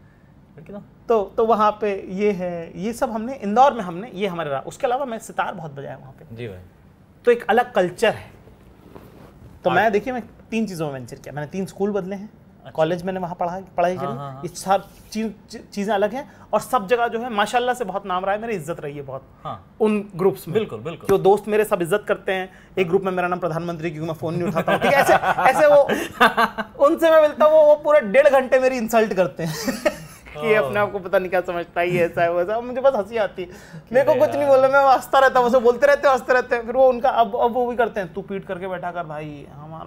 तो वहाँ पे ये है, ये सब हमने इंदौर में हमने ये हमारे उसके अलावा मैं सितार बहुत बजाया वहाँ पे
जी भाई।
तो एक अलग कल्चर है। तो मैं देखिए, मैं 3 चीज़ों में वेंचर किया, मैंने 3 स्कूल बदले हैं, कॉलेज मैंने वहाँ पढ़ाई करी, ये सारी चीज़ें अलग हैं, और सब जगह जो है माशाल्लाह से बहुत नाम रहा है, मेरी इज्जत रही है बहुत उन ग्रुप्स में।
बिल्कुल
जो दोस्त मेरे सब इज्जत करते हैं। एक ग्रुप में मेरा नाम प्रधानमंत्री, क्योंकि मैं फ़ोन नहीं उठाता हूँ, ठीक है। ऐसे वो उनसे मैं मिलता हूँ, वो पूरे 1.5 घंटे मेरी इंसल्ट करते हैं कि अपने आप को पता नहीं क्या समझता है, ये ऐसा है वैसा। मुझे बस हंसी आती है, मेरे को कुछ नहीं बोलना, मैं हंसता रहता हूँ, बोलते रहते हैं। फिर वो उनका अब वो भी करते हैं, तू पीट करके बैठा कर भाई,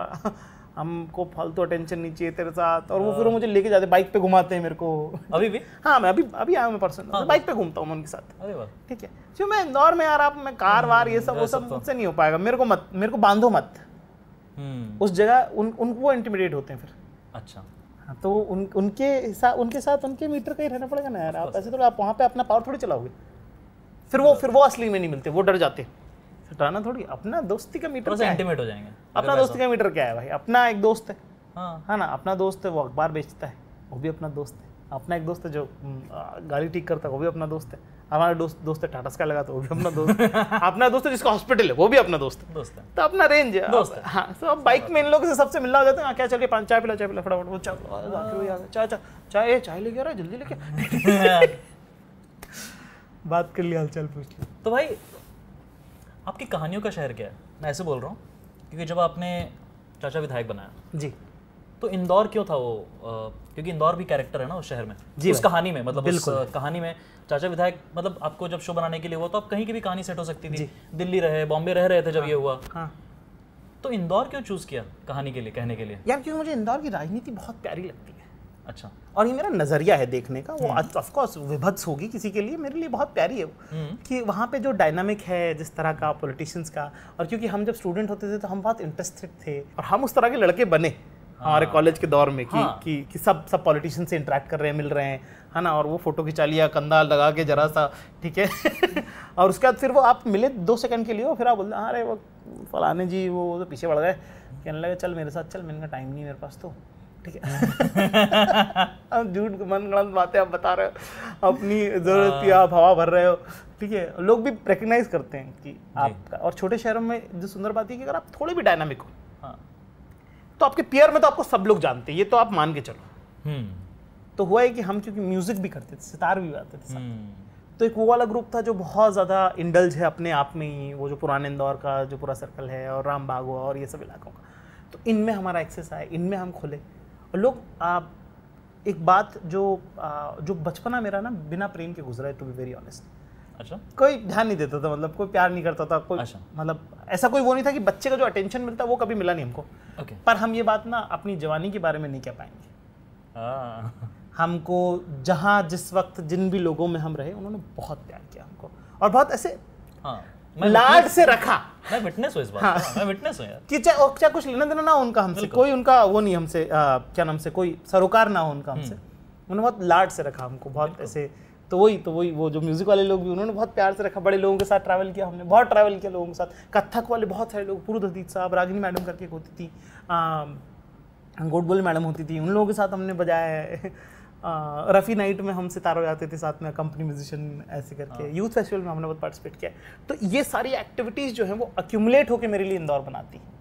हमको फालतू अटेंशन नहीं चाहिए तेरे साथ। और वो फिर मुझे लेके जाते, बाइक पे घुमाते हैं मेरे को
अभी भी।
हाँ, मैं अभी आया हूँ, मैं पर्सन बाइक पे घूमता हूँ उनके साथ।
अरे वाह,
ठीक है। जो मैं इंदौर में यार, आप मैं कार वार ये सब वो सब मुझसे नहीं हो पाएगा, मेरे को बांधो मत उस जगह। वो इंटिमिडेट होते हैं फिर।
अच्छा,
हाँ, तो उनके साथ उनके मीटर का ही रहना पड़ेगा ना यार। आप ऐसे थोड़ा, आप वहाँ पे अपना पावर थोड़ी चलाओगे। फिर वो असली में नहीं मिलते, वो डर जाते। हटाना थोड़ी, अपना दोस्ती का मीटर क्या है?
इंटीमेट हो जाएंगे।
अपना दोस्ती का मीटर क्या है भाई? अपना एक दोस्त है, हाँ ना, अपना दोस्त है, वो अखबार बेचता है, वो भी अपना दोस्त है। अपना एक दोस्त है जो गाड़ी ठीक करता है, वो भी अपना दोस्त है। हमारा दोस्त है टाटा स्काई लगाता है, वो भी अपना दोस्त है। अपना दोस्त है जिसका हॉस्पिटल है, वो भी अपना दोस्त है। तो अपना रेंज है दोस्त। हाँ, तो अब बाइक में इन लोगों से सबसे मिलना हो जाता है। क्या चल रही, चाय पिला फटाफट, वो चाय लेके आ रहा है, जल्दी लेके बात कर लिया, हालचाल पूछ लिया।
तो भाई, आपकी कहानियों का शहर क्या है? मैं ऐसे बोल रहा हूँ क्योंकि जब आपने चाचा विधायक बनाया जी, तो इंदौर क्यों था वो? क्योंकि इंदौर भी कैरेक्टर है ना उस शहर में, उस कहानी में, मतलब उस कहानी में चाचा विधायक, मतलब आपको जब शो बनाने के लिए हुआ तो आप कहीं की भी कहानी सेट हो सकती थी। दिल्ली रहे, बॉम्बे रह रहे थे जब ये हुआ। तो इंदौर क्यों चूज किया कहानी के लिए, कहने के लिए?
यार क्योंकि मुझे इंदौर की राजनीति बहुत प्यारी लगती है।
अच्छा।
और ये मेरा नजरिया है देखने का, वो ऑफ कोर्स विभत्स होगी किसी के लिए, मेरे लिए बहुत प्यारी है वो, कि वहाँ पे जो डायनामिक है जिस तरह का पॉलिटिशियंस का, और क्योंकि हम जब स्टूडेंट होते थे तो हम बहुत इंटरेस्टेड थे और हम उस तरह के लड़के बने हमारे कॉलेज के दौर में कि सब पॉलिटिशियन से इंटरेक्ट कर रहे हैं, मिल रहे हैं, है ना, और वो फोटो खिंचा लिया कंधा लगा के जरा सा, ठीक है और उसके बाद फिर वो आप मिले 2 सेकंड के लिए और फिर आप बोलते अरे वो फलाने जी वो तो पीछे बढ़ गए, कहने लगे चल मेरे साथ चल, मैंने कहा टाइम नहीं मेरे पास तो, ठीक है अब झूठ मनगढ़ंत बातें आप बता रहे हो, अपनी जरूरत की आप हवा भर रहे हो, ठीक है, लोग भी रिकग्नाइज करते हैं कि आपका। और छोटे शहरों में जो सुंदर बात है कि अगर आप थोड़े भी डायनामिक हो तो आपके पीयर में तो आपको सब लोग जानते हैं, ये तो आप मान के चलो। तो हुआ है कि हम क्योंकि म्यूजिक भी करते थे, सितार भी बजाते थे साथ, तो एक वो वाला ग्रुप था जो बहुत ज़्यादा इंडल्ज है अपने आप में ही, वो जो पुराने इंदौर का जो पूरा सर्कल है और रामबाग हुआ और ये सब इलाकों का, तो इनमें हमारा एक्सेस आया, इनमें हम खुले। और लोग एक बात जो बचपना मेरा ना बिना प्रेम के गुजरा है, टू बी वेरी ऑनेस्ट।
अच्छा।
कोई ध्यान नहीं देता था, मतलब कोई प्यार नहीं करता था कोई, मतलब ऐसा कोई वो नहीं था कि बच्चे का जो अटेंशन मिलता वो कभी मिला नहीं हमको। पर हम ये बात ना अपनी जवानी के बारे में नहीं कह पाएंगे। हमको जहाँ जिस वक्त जिन भी लोगों में हम रहे उन्होंने बहुत प्यार किया हमको और बहुत ऐसे लाड से रखा।
मैं विटनेस हूँ इस बात का, मैं विटनेस हूँ यार,
कि चाहे कुछ लेना देना ना हो उनका हमसे, कोई उनका वो नहीं हमसे, क्या नाम से कोई सरोकार ना हो उनका हमसे, उन्होंने बहुत लाड से रखा हमको, बहुत ऐसे। तो वही वो जो म्यूजिक वाले लोग भी उन्होंने बहुत प्यार से रखा। बड़े लोगों के साथ ट्रैवल किया हमने, बहुत ट्रैवल किया लोगों के साथ, कथक वाले बहुत सारे लोग, पुरुद हदीद साहब, रागिनी मैडम करके होती थी, गोडबोले मैडम होती थी, उन लोगों के साथ हमने बजाया है। रफ़ी नाइट में हम सितार हो जाते थे साथ में, कंपनी म्यूजिशियन ऐसे करके, यूथ फेस्टिवल में हमने बहुत पार्टिसिपेट किया। तो ये सारी एक्टिविटीज़ जो हैं वो अक्यूमुलेट होकर मेरे लिए इंदौर बनाती हैं।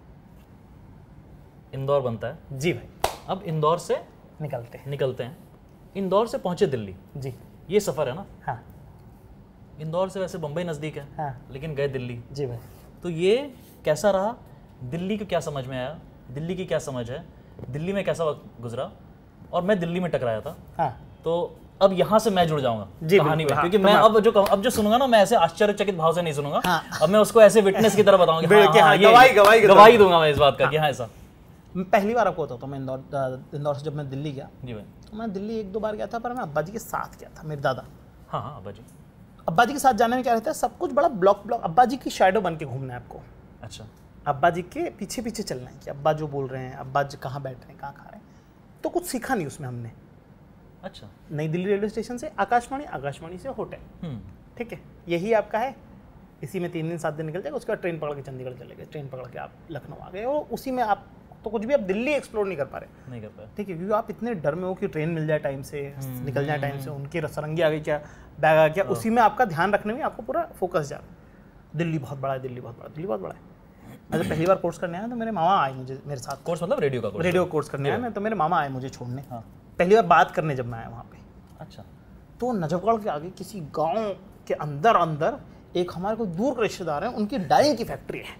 इंदौर बनता है
जी भाई।
अब इंदौर से निकलते हैं, इंदौर से पहुंचे दिल्ली जी, ये सफ़र है ना।
हाँ।
इंदौर से वैसे बम्बई नज़दीक है,
हाँ,
लेकिन गए दिल्ली जी भाई। तो ये कैसा रहा, दिल्ली को क्या समझ में आया, दिल्ली की क्या समझ है, दिल्ली में कैसा वक्त गुजरा, और मैं दिल्ली में टकराया था। हाँ। तो अब यहाँ से मैं जुड़ जाऊंगा कहानी में, क्योंकि मैं अब जो सुनूंगा ना, मैं ऐसे आश्चर्यचकित भाव से नहीं सुनूंगा। हाँ। अब मैं उसको ऐसे विटनेस की तरह बताऊंगा, गवाही दूंगा मैं इस बात का कि हाँ ऐसा।
पहली बार आपको बताता हूँ, मैं इंदौर से जब मैं दिल्ली गया
जी भाई,
तो मैं दिल्ली 1-2 बार गया था, पर मैं अब्बा जी के साथ गया था, मेरे दादा।
हाँ
अब्बा जी के साथ जाने में क्या रहता है, सब कुछ बड़ा ब्लॉक अब्बा जी की शैडो बन के घूमना है आपको।
अच्छा।
अब्बा जी के पीछे पीछे चलना है कि अब्बा जो बोल रहे हैं, अब्बा जी कहाँ बैठ रहे हैं, कहाँ खा रहे हैं, तो कुछ सीखा नहीं उसमें हमने।
अच्छा।
नई दिल्ली रेलवे स्टेशन से आकाशवाणी, आकाशवाणी से होटल, ठीक है, यही आपका है, इसी में 3 दिन 7 दिन निकल जाएगा। उसके बाद ट्रेन पकड़ के चंडीगढ़ चले गए, ट्रेन पकड़ के आप लखनऊ आ गए, और उसी में आप तो कुछ भी आप दिल्ली एक्सप्लोर नहीं कर पा रहे, ठीक है, क्योंकि आप इतने डर में हो कि ट्रेन मिल जाए टाइम से, निकल जाए टाइम से, उनके रसरंगी आ गई क्या, बैग आ गया, उसी में आपका ध्यान रखने में आपको पूरा फोकस जा रहा है। दिल्ली बहुत बड़ा है, दिल्ली बहुत बड़ा है। मैं जब पहली बार कोर्स करने आया तो मेरे मामा आए मुझे मेरे साथ,
कोर्स मतलब रेडियो
कोर्स करने आया मैं, तो मेरे मामा आए मुझे छोड़ने। पहली बार बात करने जब मैं आया वहाँ पे।
अच्छा।
तो नजफगढ़ के आगे किसी गांव के अंदर एक हमारे को दूर के रिश्तेदार हैं, उनकी डाइंग की फैक्ट्री है।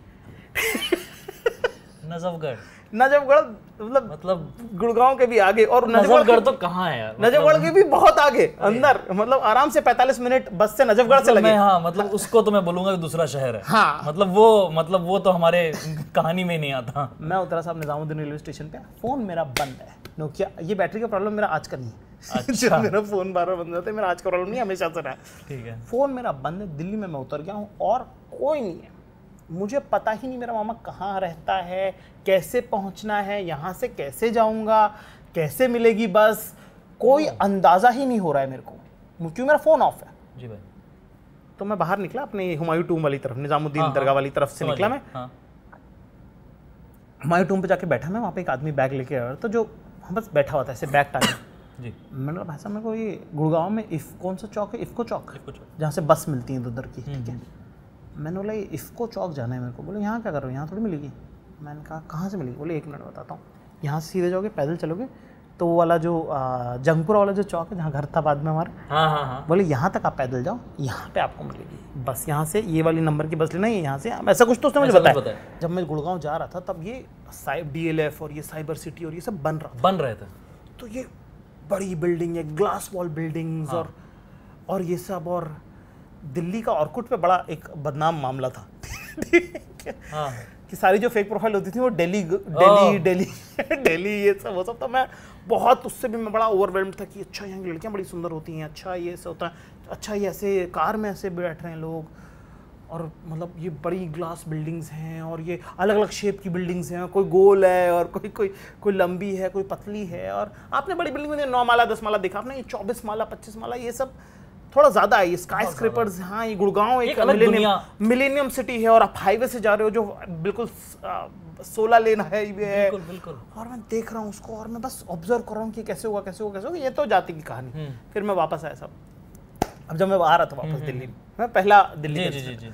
नजफगढ़ मतलब गुड़गांव के भी आगे, और
नजफगढ़ तो कहाँ है यार,
नजफगढ़ के भी बहुत आगे अंदर, मतलब आराम से 45 मिनट बस से नजफगढ़ से लगे।
हाँ, मतलब उसको तो मैं बोलूंगा कि दूसरा शहर है। हाँ, मतलब वो तो हमारे कहानी में नहीं आता।
मैं उतरा साहब निजामुद्दीन रेलवे स्टेशन पे, फोन मेरा बंद है, नोकिया, ये बैटरी का प्रॉब्लम मेरा आज का नहीं है। अच्छा। मेरा फोन बार बंद होता है, मेरा आज का प्रॉब्लम नहीं, हमेशा से रहा,
ठीक है।
फोन मेरा बंद है, दिल्ली में मैं उतर गया हूँ और कोई नहीं है, मुझे पता ही नहीं मेरा मामा कहाँ रहता है, कैसे पहुँचना है, यहाँ से कैसे जाऊँगा, कैसे मिलेगी बस, कोई अंदाज़ा ही नहीं हो रहा है मेरे को, क्योंकि मेरा फ़ोन ऑफ है।
जी भाई।
तो मैं बाहर निकला अपने हुमायूं टूम वाली तरफ, निजामुद्दीन दरगाह वाली तरफ से निकला मैं। हुमायूं टूम पे जाके बैठा मैं, वहाँ पे एक आदमी बैग लेके आया, तो जो बस बैठा हुआ था ऐसे बैग टांगे।
जी।
मैंने कहा भाई साहब मेरे को ये गुड़गांव में कौन सा चौक है, इफ़को चौक, जहाँ से बस मिलती है उधर की, ठीक है। मैंने बोला ये इफ़को चौक जाना है मेरे को। बोले यहाँ क्या कर रहे हो, यहाँ थोड़ी मिलेगी। मैंने कहा कहाँ से मिलेगी। बोले 1 मिनट बताता हूँ। यहाँ से सीधे जाओगे, पैदल चलोगे तो वो वाला जो जंगपुरा वाला जो चौक है जहाँ घर था बाद में हमारा,
हाँ।
बोले यहाँ तक आप पैदल जाओ, यहाँ पे आपको मिलेगी बस, यहाँ से ये वाली नंबर की बस लेना है, यहाँ से ऐसा कुछ तो उसने मुझे बताया। जब मैं गुड़गांव जा रहा था तब ये DLF और ये साइबर सिटी और ये सब बन रहे थे। तो ये बड़ी बिल्डिंग है, ग्लास वॉल बिल्डिंग्स, और ये सब, और दिल्ली का ऑर्कुट पे बड़ा एक बदनाम मामला था।
हाँ
कि सारी जो फेक प्रोफाइल होती थी वो दिल्ली ये सब वो सब, तो मैं बहुत उससे भी मैं बड़ा ओवरवेल्म्ड था कि अच्छा यहाँ की लड़कियाँ बड़ी सुंदर होती हैं, अच्छा ये ऐसे होता है, अच्छा ये ऐसे कार में ऐसे बैठ रहे हैं लोग, और मतलब ये बड़ी ग्लास बिल्डिंग्स हैं और ये अलग अलग शेप की बिल्डिंग्स हैं, कोई गोल है और कोई लंबी है, कोई पतली है। और आपने बड़ी बिल्डिंग में 9 माला 10 माला देखा आपने, ये 24 माला 25 माला ये सब थोड़ा ज़्यादा है, ये स्काई स्क्रेपर्स। हाँ ये गुड़गांव एक मिलेनियम सिटी है और आप हाईवे से जा रहे हो जो बिल्कुल 16 लेन हाईवे है।
बिल्कुल।
और मैं देख रहा हूँ उसको और मैं बस ऑब्जर्व कर रहा हूँ कि कैसे होगा कैसे होगा कैसे होगा, ये तो जाती की कहानी। फिर मैं वापस आया सब, अब जब मैं आ रहा था वापस दिल्ली में, मैं पहला दिल्ली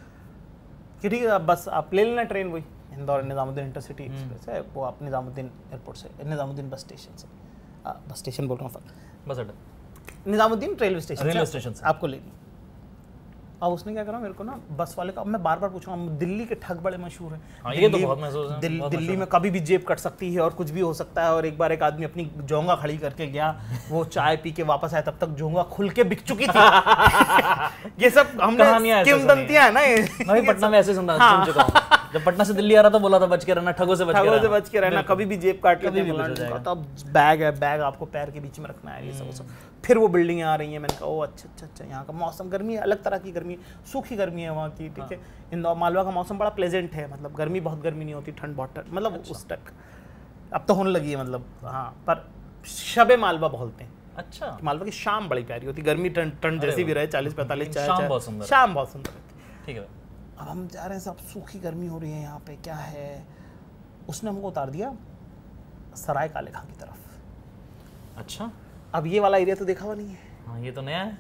कि ठीक है अब बस आप ले लेना ट्रेन, वही इंदौर निज़ामुद्दीन इंटरसिटी एक्सप्रेस है, वो आप निज़ामुद्दीन एयरपोर्ट से, निज़ामुद्दीन बस स्टेशन से, बस स्टेशन बोल रहा हूँ,
बस अड्डा
निज़ामुद्दीन रेलवे स्टेशन
से
आपको लेनी। अब उसने क्या करा मेरे को ना बस वाले का, मैं बार बार पूछूंगा, दिल्ली के ठग बड़े मशहूर हैं।
हाँ, ये तो बहुत महसूस है।
दिल्ली में कभी भी जेब कट सकती है और कुछ भी हो सकता है। और एक बार एक आदमी अपनी जोंगा खड़ी करके गया, वो चाय पी के वापस आया, तब तक जोंगा खुल के बिक चुकी थी। ये सब हमने किंवदंतियां है ना ये।
मैं पटना में ऐसे सुन चुका हूँ, जब पटना से दिल्ली आ रहा था बोला था बच के रहना, ठगों से बच के रहना,
कभी भी जेब काट के तब बैग है, बैग आपको पैर के बीच में रखना है, ये सब। फिर वो बिल्डिंगें आ रही हैं, मैंने कहा ओ अच्छा यहाँ का मौसम, गर्मी है, अलग तरह की गर्मी, सूखी गर्मी है वहाँ की, ठीक है। इंदौर मालवा का मौसम बड़ा प्लेजेंट है, मतलब गर्मी बहुत गर्मी नहीं होती, ठंड बहुत ठंड, मतलब उस टाइप का अब तो होने लगी है, मतलब हाँ। पर शबे मालवा बोलते हैं।
अच्छा,
मालवा की शाम बड़ी प्यारी होती, गर्मी ठंड जैसी भी रहे 40-45
शाम बहुत सुंदर
रहती।
ठीक है,
अब हम जा रहे हैं, सब सूखी गर्मी हो रही है यहाँ पे, क्या है, उसने हमको उतार दिया सराय काले खां की तरफ।
अच्छा,
अब ये वाला एरिया तो देखा हुआ नहीं है।
हाँ, ये तो नया है।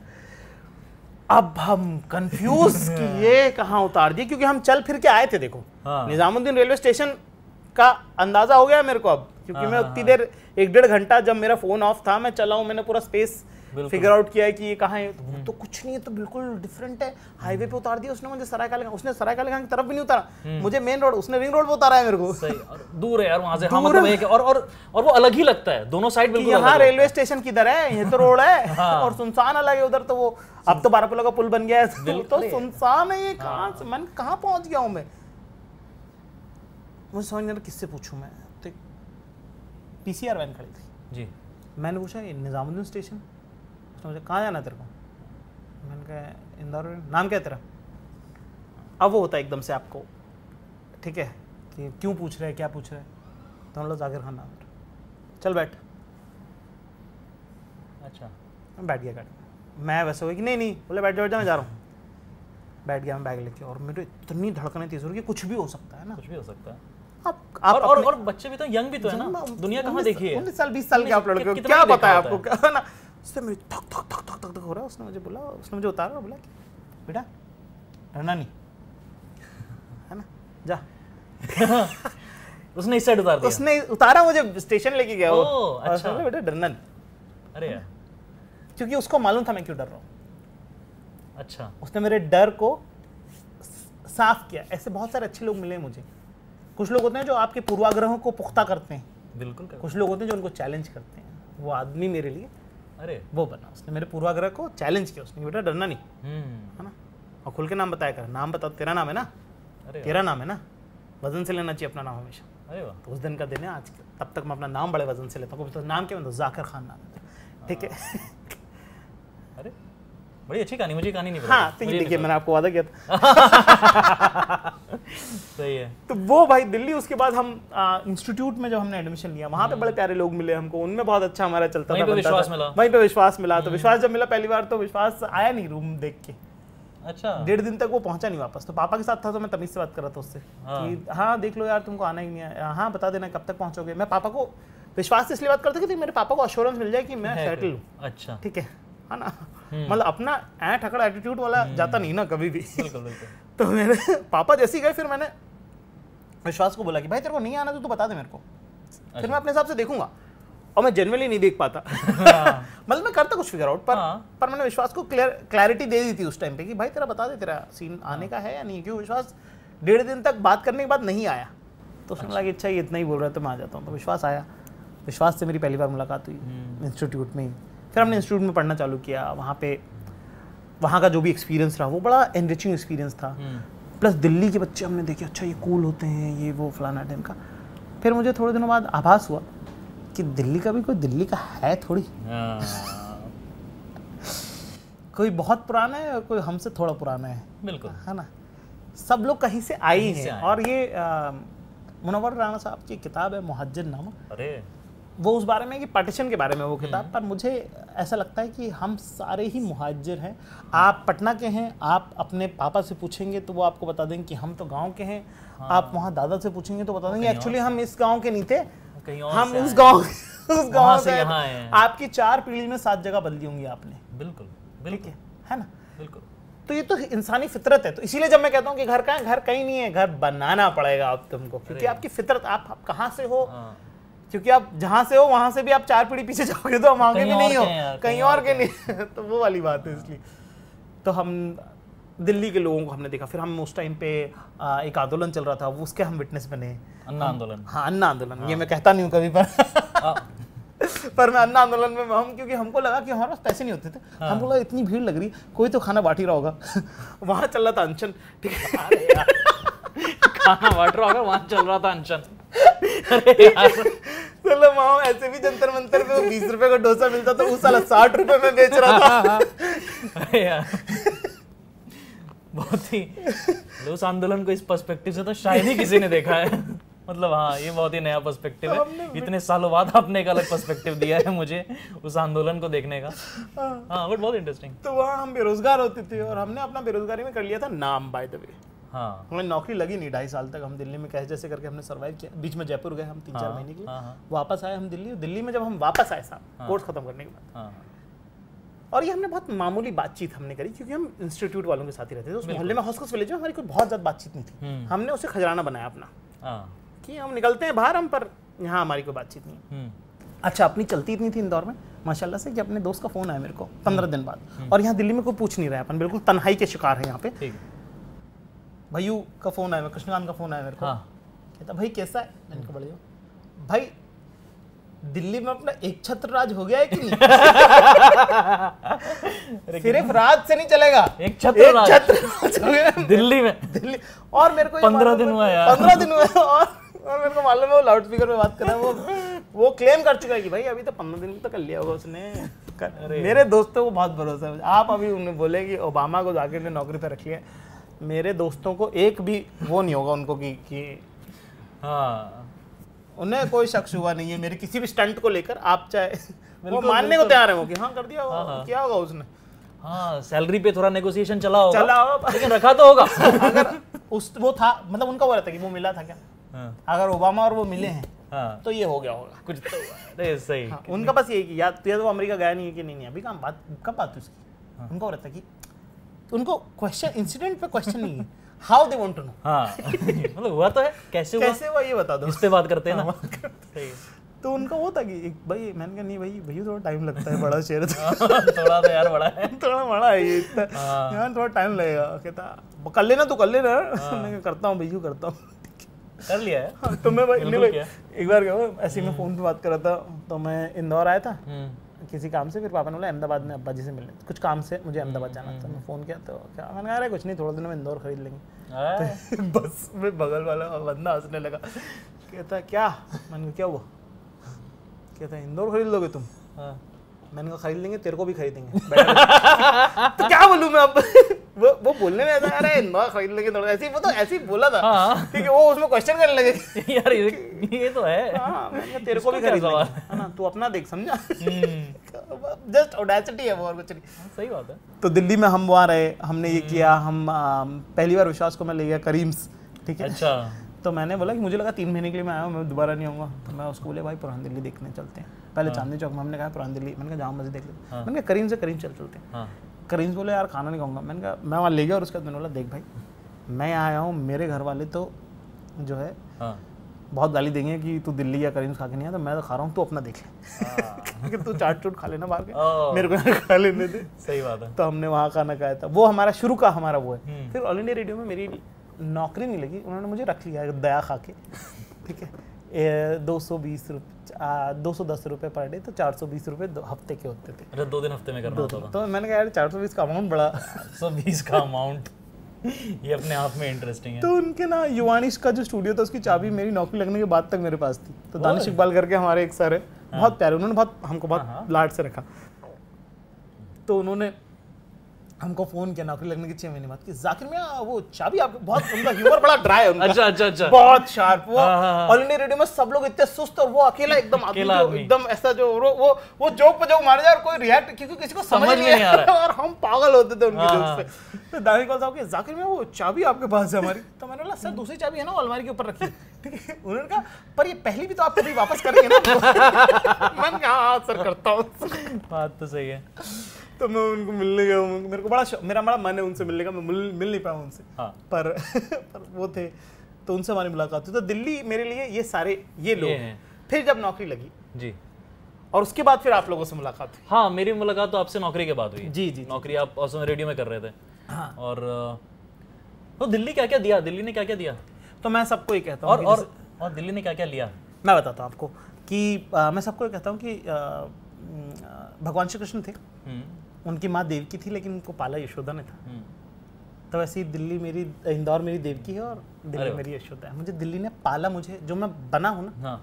अब हम कंफ्यूज कि ये कहाँ उतार दिए, क्योंकि हम चल फिर के आए थे। देखो निजामुद्दीन रेलवे स्टेशन का अंदाजा हो गया मेरे को अब, क्योंकि मैं उतनी देर 1-1.5 घंटा जब मेरा फोन ऑफ था मैं चला हूँ, मैंने पूरा स्पेस फिगर आउट किया है कि ये कहाँ है। तो कुछ नहीं है, तो बिल्कुल डिफरेंट है। हाईवे पे उतार दिया उसने मुझे, सराय काले खां, उसने सराय काले खां की तरफ भी नहीं उतारा, मुझे मेन रोड, उसने रिंग रोड पे उतारा है मेरे को।
सही, और दूर है यार वहां से। हाँ, मतलब एक और वो अलग ही लगता है, दोनों साइड बिल्कुल।
यहाँ रेलवे स्टेशन किधर है, ये तो रोड है। और सुनसान अलग है उधर, तो वो अब तो बारापुला का पुल बन गया है, तो सुनसान है ये। कहाँ से मैं कहाँ पहुंच गया हूँ मैं, मुझे समझ नहीं आ रहा किससे पूछूं मैं। तो पीसीआर वैन खड़ी थी
जी,
मैंने पूछा ये निजामुद्दीन स्टेशन, उसने मुझे कहाँ जाना तेरे को, मैंने कहा इंदौर। नाम क्या है तेरा? अब वो होता है एकदम से आपको, ठीक है, कि क्यों पूछ रहे हैं, क्या पूछ रहे हैं, तो हम लोग जाकिर खान नाम, चल बैठ।
अच्छा,
मैं बैठ गया गाड़ी में। मैं वैसे हुआ कि नहीं बोले बैठ जा मैं जा रहा हूँ। बैठ गया मैं बैग लेके, और मेरे इतनी धड़कनें तेज हो रही कि कुछ भी हो सकता है ना,
कुछ भी हो सकता है।
आप
और बच्चे भी तो यंग भी तो है ना, दुनिया कहाँ देखी है,
19 साल 20 साल के आप लड़के हो, क्या पता है आपको, क्या ना। उससे मेरे थक थक थक थक थक हो रहा है। उसने मुझे बोला, उसने मुझे उतारा, बोला कि बेटा डरना नहीं है ना, जा।
उसने इस साइड उतार दिया,
उसने उतारा, मुझे स्टेशन लेके गया वो।
अच्छा,
बेटा डरना नहीं।
अरे यार,
क्योंकि उसको मालूम था मैं क्यों डर रहा हूँ।
अच्छा,
उसने मेरे डर को साफ किया। ऐसे बहुत सारे अच्छे लोग मिले मुझे। कुछ लोग होते हैं जो आपके पूर्वाग्रहों को पुख्ता करते हैं,
बिल्कुल।
कुछ लोग होते हैं जो उनको चैलेंज करते हैं। वो आदमी मेरे लिए
अरे
वो बना, उसने मेरे पूर्वाग्रह को चैलेंज किया। उसने बेटा डरना नहीं है ना, और खुल के नाम बताया कर। नाम बता, तेरा नाम है ना, तेरा नाम है ना, वजन से लेना चाहिए अपना नाम हमेशा।
अरे वाह,
तो उस दिन का दिन है आज। तब तक मैं अपना नाम बड़े वजन से लेता हूँ। तो नाम क्या है, जाकिर खान नाम है, ठीक है।
अरे बड़ी अच्छी कहानी, मुझे कहानी नहीं
पता। हाँ, तो देखिए मैंने आपको वादा किया था।
सही है।
तो वो भाई दिल्ली, उसके बाद हम इंस्टीट्यूट में जब हमने एडमिशन लिया, वहाँ पे बड़े प्यारे लोग मिले हमको, उनमें बहुत अच्छा हमारा चलता था,
वहीं पे विश्वास मिला।
वहीं पे विश्वास मिला। तो विश्वास जब मिला पहली बार, तो विश्वास आया नहीं रूम देख के।
अच्छा,
1.5 दिन तक वो पहुंचा नहीं वापस। तो पापा के साथ था, तो मैं तमीज से बात कर रहा था उससे कि हाँ देख लो यार, तुमको आना ही नहीं है, हाँ बता देना कब तक पहुंचोगे। मैं पापा को विश्वास से इसलिए बात करता कि मेरे पापा को अश्योरेंस मिल जाए कि मैं सेटल हूँ।
अच्छा,
ठीक है ना, मतलब अपना ठकड़ा एटीट्यूड वाला जाता नहीं ना कभी भी। तो मेरे पापा जैसे ही गए, फिर मैंने विश्वास को बोला कि भाई तेरे को नहीं आना तो तू बता दे मेरे को, फिर मैं अपने हिसाब से देखूंगा। और मैं जनरली नहीं देख पाता। मतलब मैं करता कुछ फिगर आउट, पर मैंने विश्वास को क्लैरिटी दे दी थी उस टाइम पे कि भाई तेरा बता दे, तेरा सीन आने का है या नहीं। क्यों विश्वास 1.5 दिन तक बात करने के बाद नहीं आया, तो उसने लगा कि अच्छा ये इतना ही बोल रहा है तो मैं आ जाता हूँ। तो विश्वास आया। विश्वास से मेरी पहली बार मुलाकात हुई इंस्टीट्यूट में ही। फिर हमने इंस्टीट्यूट में पढ़ना चालू किया। वहाँ का जो भी एक्सपीरियंस रहा वो बड़ा एनरिचिंग एक्सपीरियंस था। प्लस दिल्ली के बच्चे हमने देखे, अच्छा ये कूल होते हैं, ये वो फलाना टाइम का। फिर मुझे थोड़े दिनों बाद आभास हुआ कि दिल्ली का भी कोई दिल्ली का है थोड़ी, कोई बहुत पुराना है और कोई हमसे थोड़ा पुराना है,
बिल्कुल,
है ना। सब लोग कहीं से आए हैं। और ये मुनव्वर राना साहब की किताब है मुहज्जिर नामा,
अरे
वो उस बारे में कि पार्टीशन के बारे में वो किताब, पर मुझे ऐसा लगता है कि हम सारे ही मुहाजिर हैं। आप पटना के हैं, आप अपने पापा से पूछेंगे तो वो आपको बता देंगे कि हम तो गांव के हैं। आप वहाँ दादा से पूछेंगे तो बता देंगे एक्चुअली हम इस गांव के नहीं थे, हम उस गांव से यहाँ हैं। आपकी 4 पीढ़ी में 7 जगह बदली होंगी आपने।
बिल्कुल,
बिल्कुल, है ना।
बिल्कुल,
तो ये तो इंसानी फितरत है। तो इसीलिए जब मैं कहता हूँ कि घर कहाँ है, घर कहीं नहीं है, घर बनाना पड़ेगा आप तुमको, क्योंकि आपकी फितरत, आप कहाँ से हो, क्योंकि आप जहाँ से हो वहाँ से भी आप 4 पीढ़ी पीछे जाओगे तो हम आगे भी नहीं हो, कहीं और के नहीं। तो वो वाली बात है। इसलिए तो हम दिल्ली के लोगों को हमने देखा। फिर हम उस टाइम पे एक आंदोलन चल रहा था, वो उसके हम विटनेस बने,
अन्ना आंदोलन।
हाँ, अन्ना आंदोलन। ये मैं कहता नहीं हूँ कभी पर मैं अन्ना आंदोलन में हम, क्योंकि हमको लगा कि हमारे पास पैसे नहीं होते थे। हमको लगा इतनी भीड़ लग रही, कोई तो खाना बांट ही रहा होगा। वहाँ चल रहा था अनशन, ठीक है,
खाना बांट रहा होगा, वहाँ चल रहा था अनशन।
चलो वहाँ ऐसे भी जंतर मंतर पे 20 रुपए का डोसा मिलता था, उस साल 60 रुपए में बेच रहा था।
अरे यार, बहुत ही उस आंदोलन को इस पर्सपेक्टिव से तो शायद ही किसी ने देखा है। मतलब हाँ, ये बहुत ही नया पर्सपेक्टिव है। इतने सालों बाद आपने एक अलग पर्सपेक्टिव दिया है मुझे उस आंदोलन को देखने का। हाँ, बट बहुत इंटरेस्टिंग।
तो वहाँ हम बेरोजगार होते थे और हमने अपना बेरोजगारी में कर लिया था नाम, बाय द वे।
हाँ,
हमें नौकरी लगी नहीं 2.5 साल तक। हम दिल्ली में कैसे जैसे करके हमने सर्वाइव किया। बीच में जयपुर गए हम 3-4 महीने के लिए, वापस आए हम दिल्ली में। जब हम वापस आए साहब, कोर्स खत्म करने के बाद, और ये हमने बहुत मामूली बातचीत हमने करी, क्योंकि हम इंस्टीट्यूट वालों के साथ ही रहते थे। उस मोहल्ले में हॉस्कस विलेज में हमारी कोई बहुत ज़्यादा बातचीत नहीं थी। हमने उसे खजराना बनाया अपना, कि हम निकलते हैं बाहर, हम पर यहाँ हमारी कोई बातचीत नहीं। अच्छा, अपनी चलती इतनी थी इंदौर में माशाल्लाह से कि अपने दोस्त का फ़ोन आया मेरे को 15 दिन बाद। और यहाँ दिल्ली में कोई पूछ नहीं रहा है, अपन बिल्कुल तन्हाई के शिकार है यहाँ पे। भैयू का फ़ोन आया, कृष्णकांत का फ़ोन आया मेरे को। कहता भाई कैसा है? मैंने कहा बढ़िया। भाई दिल्ली में अपना एक छत्र राज हो गया है कि नहीं? सिर्फ राज से नहीं चलेगा, एक छत्र राज हो गया दिल्ली में। दिल्ली और मेरे को 15 दिन हुआ यार, 15 दिन हुआ। और मेरे को मालूम है वो लाउड स्पीकर पे बात कर रहा है, वो क्लेम कर चुका है कि भाई अभी तो 15 दिन तो कर लिया होगा उसने। मेरे दोस्तों को बहुत भरोसा है। आप अभी उन्हें बोले कि ओबामा को जाके नौकरी पे रखिए, मेरे दोस्तों को एक भी वो नहीं होगा उनको कि हाँ, उन्हें कोई शक शुबा नहीं है मेरे किसी भी स्टंट को लेकर। आप चाहे वो मानने को तैयार है वो कि हाँ कर दिया होगा, क्या होगा उसने।
हाँ, सैलरी पे थोड़ा नेगोशिएशन चला होगा, लेकिन रखा तो होगा।
अगर वो था, मतलब उनका वो रहता कि वो मिला था क्या, अगर ओबामा और वो मिले हैं तो ये हो गया होगा कुछ तो।
सही,
उनका बस यही कि या तो अमेरिका गया नहीं है कि नहीं, अभी कब बात उसकी। उनका वो रहता कि उनको क्वेश्चन, इंसिडेंट पे क्वेश्चन नहीं है, how they want to know.
हाँ, मतलब हुआ तो है, कैसे हुआ
ये बता दो,
इस पे बात करते हैं ना।
तो उनका वो था कि भाई, मैंने कहा नहीं भाई भैया थोड़ा टाइम लगता है, बड़ा शेयर
थोड़ा तो यार बड़ा है,
थोड़ा बड़ा है ये यार, थोड़ा टाइम लगेगा। कहता कर लेना, तू कर लेना। मैं करता हूँ भैया, करता हूँ।
कर लिया है
तो मैं भाई एक बार क्या हुआ, ऐसे मैं फोन पे बात कर रहा था, तो मैं इंदौर आया था किसी काम से। फिर पापा ने बोला अहमदाबाद में अब्बा जी से मिलने, कुछ काम से मुझे अहमदाबाद जाना था। मैं फ़ोन किया तो क्या, मैंने कहा अरे कुछ नहीं, थोड़े दिन में इंदौर खरीद लेंगे। तो बस में बगल वाला बंदा हंसने लगा, कहता क्या? मैंने कहा क्या हुआ? कहता इंदौर खरीद लोगे तुम? मैंने कहा खरीद लेंगे, तेरे को भी खरीदेंगे। तो क्या बोलूँ मैं अब? वो बोलने में ऐसा, अरे इंदौर खरीद लेंगे थोड़ा, ऐसे ही वो तो ऐसे ही बोला था, क्योंकि वो उसमें क्वेश्चन करने लगे यार ये तो है। हाँ, मैंने तेरे को भी खरीद लेंगे, है ना, तू अपना देख, समझा। जस्ट ऑडेसिटी है वो, और कुछ नहीं।
सही बात है।
तो दिल्ली में हम वहाँ रहे, हमने ये किया। हम पहली बार विश्वास को मैं ले गया करीम्स, ठीक है। अच्छा। तो मैंने बोला कि मुझे लगा 3 महीने के लिए मैं आया हूँ, मैं दोबारा नहीं आऊँगा। तो मैं उसको बोले भाई पुरानी दिल्ली देखने चलते हैं। पहले चांदनी चौक में हमने कहा पुरानी दिल्ली, मैंने कहा जामा मस्जिद देख लेते। मैंने कहा करीम से करीम चलते हैं। करीम बोले यार खाना नहीं खाऊंगा। मैंने कहा मैं वहाँ ले गया, और उसके बाद मैंने बोला देख भाई मैं यहाँ आया हूँ, मेरे घर वाले तो जो है बहुत गाली देंगे कि तू दिल्ली या करीम खा के नहीं आया, तो मैं तो खा रहा हूँ, तू अपना देख ले। तू चाट चूट खा लेना बाहर के, मेरे को खा लेने दे।
सही बात है।
तो हमने वहाँ खाना खाया था, वो हमारा शुरू का हमारा वो है। फिर ऑल इंडिया रेडियो में मेरी नौकरी नहीं लगी, उन्होंने मुझे रख लिया दया खा के, ठीक है। 210 रुपये पर डे, तो 420 रुपये हफ्ते के होते थे।
अच्छा, 2 दिन हफ्ते में करना होता था।
तो मैंने कहा यार 420 का अमाउंट बड़ा,
120 का अमाउंट ये अपने आप में इंटरेस्टिंग है।
तो उनके ना युवानिश का जो स्टूडियो था उसकी चाबी मेरी नौकरी लगने के बाद तक मेरे पास थी। तो दानिश इकबाल करके हमारे एक सर है, बहुत प्यारे, उन्होंने हमको बहुत लाड से रखा। तो उन्होंने हमको फोन किया नौकरी लगने के 6 महीने बाद कि जाकिर मियां वो चाबी आपको, बहुत उनका ह्यूमर बड़ा ड्राई है उनका।
अच्छा
बहुत शार्प। वो ऑल इंडिया रेडियो में सब लोग इतने सुस्त और वो अकेला एकदम एकदम ऐसा जो वो जोक पे जोक मारे जाए और कोई रिएक्ट, क्योंकि किसी को समझ नहीं आ रहा और हम पागल होते थे उनके जोक से। तो दानिश इकबाल साहब के जाकिर मियां वो चाबी आपके पास है हमारी। तो मैंने बोला सर दूसरी चाबी है ना अलमारी के ऊपर रखी है, ठीक है। उन्होंने कहा पर ये पहली भी तो आप कभी वापस करेंगे ना। मैंने कहा हाँ सर करता हूँ।
बात तो सही है।
तो मैं उनको मिलने गया, मेरे को मेरा बड़ा मन है उनसे मिलने का, मैं मिल नहीं पाया उनसे। पर वो थे, तो उनसे हमारी मुलाकात हुई। तो दिल्ली मेरे लिए ये सारे ये लोग हैं। फिर जब नौकरी लगी
जी,
और उसके बाद फिर आप लोगों से मुलाकात हुई।
हाँ, मेरी मुलाकात तो आपसे नौकरी के बाद हुई।
जी।
नौकरी आप रेडियो में कर रहे थे। हाँ। और तो दिल्ली क्या क्या दिया, दिल्ली ने क्या क्या दिया?
तो मैं सबको ये कहता हूँ
और दिल्ली ने क्या क्या लिया, मैं
बताता हूँ आपको कि मैं सबको ये कहता हूँ कि भगवान श्री कृष्ण थे, उनकी माँ देवकी थी, लेकिन उनको पाला यशोदा ने था। तो वैसे ही दिल्ली मेरी, इंदौर मेरी देवकी है और दिल्ली मेरी यशोदा है। मुझे दिल्ली ने पाला, मुझे जो मैं बना हूँ ना,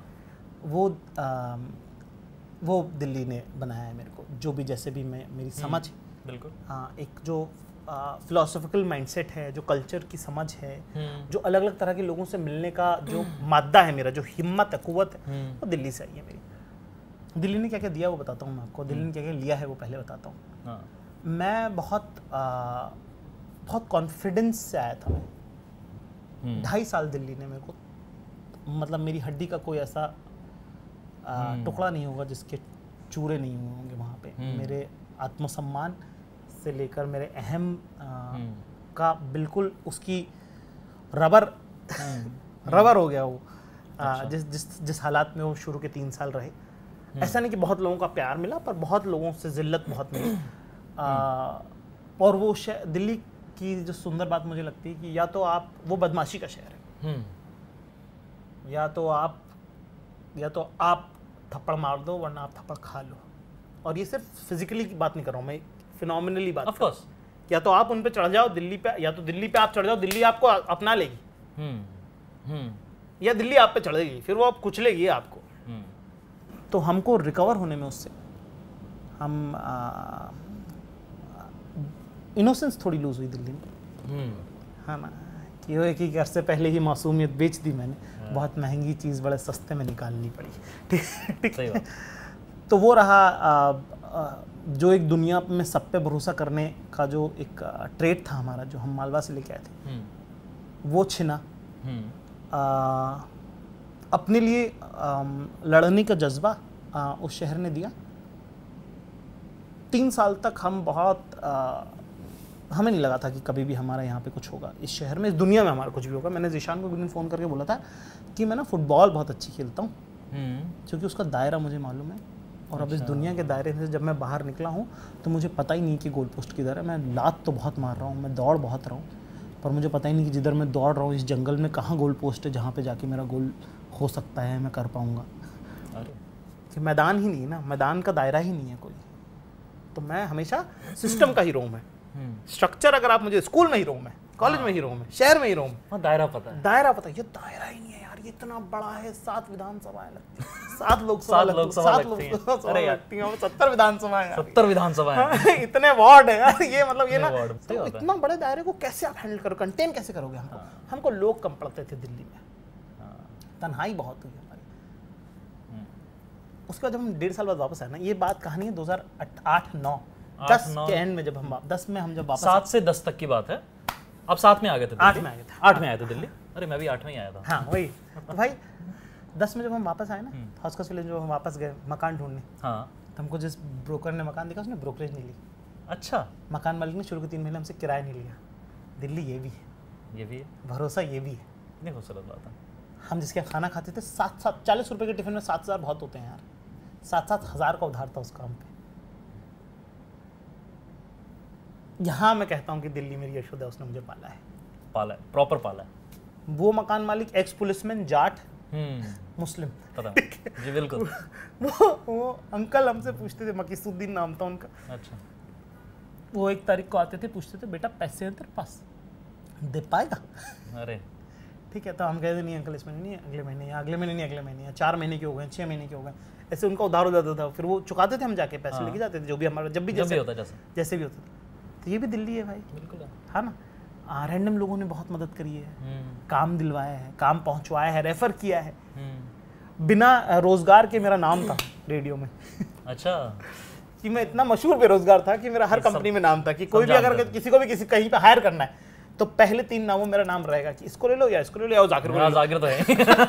वो दिल्ली ने बनाया है मेरे को। जो भी जैसे भी मैं, मेरी समझ,
बिल्कुल,
हाँ, एक जो फिलोसॉफिकल माइंडसेट है, जो कल्चर की समझ है, जो अलग अलग तरह के लोगों से मिलने का जो मादा है मेरा, जो हिम्मत है, कुव्वत है, वो दिल्ली से आई है मेरी। दिल्ली ने क्या क्या दिया वो बताता हूँ मैं आपको, दिल्ली ने क्या क्या लिया है वो पहले बताता हूँ। मैं बहुत कॉन्फिडेंस से आया था मैं। 2.5 साल दिल्ली ने मेरे को, मतलब मेरी हड्डी का कोई ऐसा टुकड़ा नहीं होगा जिसके चूरे नहीं हुए होंगे वहाँ पे। मेरे आत्मसम्मान से लेकर मेरे अहम का बिल्कुल उसकी रबर हो गया वो। जिस हालात में वो शुरू के 3 साल रहे, ऐसा नहीं कि बहुत लोगों का प्यार मिला, पर बहुत लोगों से जिल्लत बहुत मिली। और वो दिल्ली की जो सुंदर बात मुझे लगती है कि या तो आप, वो बदमाशी का शहर है, या तो आप थप्पड़ मार दो वरना आप थप्पड़ खा लो। और ये सिर्फ फिजिकली की बात नहीं कर रहा हूँ मैं, फिनोमिनली बात कर रहा हूँ। या तो आप उन पे चढ़ जाओ दिल्ली पे, या तो दिल्ली पे आप चढ़ जाओ, दिल्ली आपको अपना लेगी, या दिल्ली आप पे चढ़ेगी, फिर वो आप कुचलेगी आपको। तो हमको रिकवर होने में उससे, हम इनोसेंस थोड़ी लूज हुई दिल्ली में, है ना, कि वो एक ही घर से पहले ही मासूमियत बेच दी मैंने, बहुत महंगी चीज़ बड़े सस्ते में निकालनी पड़ी। ठीक है। तो वो रहा जो एक दुनिया में सब पे भरोसा करने का जो एक ट्रेड था हमारा, जो हम मालवा से लेके आए थे, वो छिना। अपने लिए लड़ने का जज्बा उस शहर ने दिया। 3 साल तक हम बहुत हमें नहीं लगा था कि कभी भी हमारा यहाँ पे कुछ होगा, इस शहर में, इस दुनिया में हमारा कुछ भी होगा। मैंने ज़ीशान को एक दिन फ़ोन करके बोला था कि मैं ना फुटबॉल बहुत अच्छी खेलता हूँ, क्योंकि उसका दायरा मुझे मालूम है। और अब इस दुनिया के दायरे से जब मैं बाहर निकला हूँ तो मुझे पता ही नहीं कि गोल पोस्ट किधर है। मैं लात तो बहुत मार रहा हूँ, मैं दौड़ बहुत रहा हूँ, पर मुझे पता ही नहीं कि जिधर मैं दौड़ रहा हूँ इस जंगल में कहाँ गोल पोस्ट है जहाँ पे जाके मेरा गोल हो सकता है, मैं कर पाऊँगा। कि मैदान ही नहीं है ना, मैदान का दायरा ही नहीं है कोई। तो मैं हमेशा सिस्टम का ही रोम है, स्ट्रक्चर। अगर आप मुझे स्कूल में ही रोम है, कॉलेज में ही रोम है, शहर में ही रोम है,
दायरा पता है,
दायरा पता है। ये दायरा ही नहीं है यार, ये इतना बड़ा है, 7 विधानसभाएं लगती हैं, 7 लोकसभा लगती हैं, 70 विधानसभा है,
70 विधानसभा है,
इतने वार्ड है यार। ये मतलब ये ना, तो इतना बड़े दायरे को कैसे आप हैंडल करो, कंटेन कैसे करोगे? हमको लोग कम पड़ते थे दिल्ली में, तन्हाई बहुत हुई हमारी। उसके बाद जब हम 1.5 साल बाद वापस आए ना, ये बात कहानी है 2008, 9, 10 के एंड में, जब हम 10 में हम जब वापस,
7 से 10 तक की बात है। अब 7 में आ गए थे,
8 में आ गए थे,
8 में आए थे दिल्ली। अरे मैं भी 8 में ही आया था।
हाँ वही। तो भाई 10 में जब हम वापस आए ना, हॉस्कस विलेज में हम वापस गए मकान ढूंढने।
हाँ,
तो हमको जिस ब्रोकर ने मकान देखा उसने ब्रोकरेज नहीं ली।
अच्छा,
मकान मालिक ने शुरू के 3 महीने हमसे किराया नहीं लिया। दिल्ली ये भी है,
ये भी है,
भरोसा ये भी है।
नहीं खूबसूरत बात है। हम
जिसके खाना खाते थे 40 रुपए के टिफिन में 7,000 बहुत होते हैं यार। 7-7 हज़ार का उधार था उस काम पे। यहाँ मैं कहता हूँ कि दिल्ली मेरी यशोदा, उसने मुझे पाला है,
प्रॉपर पाला है।
वो मकान मालिक एक्स पुलिसमैन, जाट, मुस्लिम,
पता जी, बिल्कुल।
वो अंकल हमसे पूछते थे, मकीसुद्दीन नाम था उनका।
अच्छा।
वो 1 तारीख को आते थे, पूछते थे बेटा पैसे हैं तेरे पास? दे पाएगा?
अरे
ठीक है, तो हम कहते नहीं अंकल इसमें नहीं है, अगले महीने, या अगले महीने नहीं, अगले महीने, या 4 महीने के हो गए, 6 महीने के हो गए, ऐसे उनका उधार हो जाता था। फिर वो चुकाते थे, हम जाके पैसे लेके जाते थे, जो भी हमारा जब भी
होता
जैसे भी होता था। तो ये भी दिल्ली है भाई,
बिल्कुल
है ना। रैंडम लोगों ने बहुत मदद करी है, काम दिलवाया है, काम पहुंचवाया है, रेफर किया है। बिना रोजगार के मेरा नाम था रेडियो में।
अच्छा,
कि मैं इतना मशहूर बेरोजगार था कि मेरा हर कंपनी में नाम था कि कोई भी अगर किसी को भी किसी कहीं पे हायर करना है तो पहले 3 नामों में मेरा नाम रहेगा कि इसको ले लो या इसको ले लो या जाकिर को ले लो।
जाकिर तो है।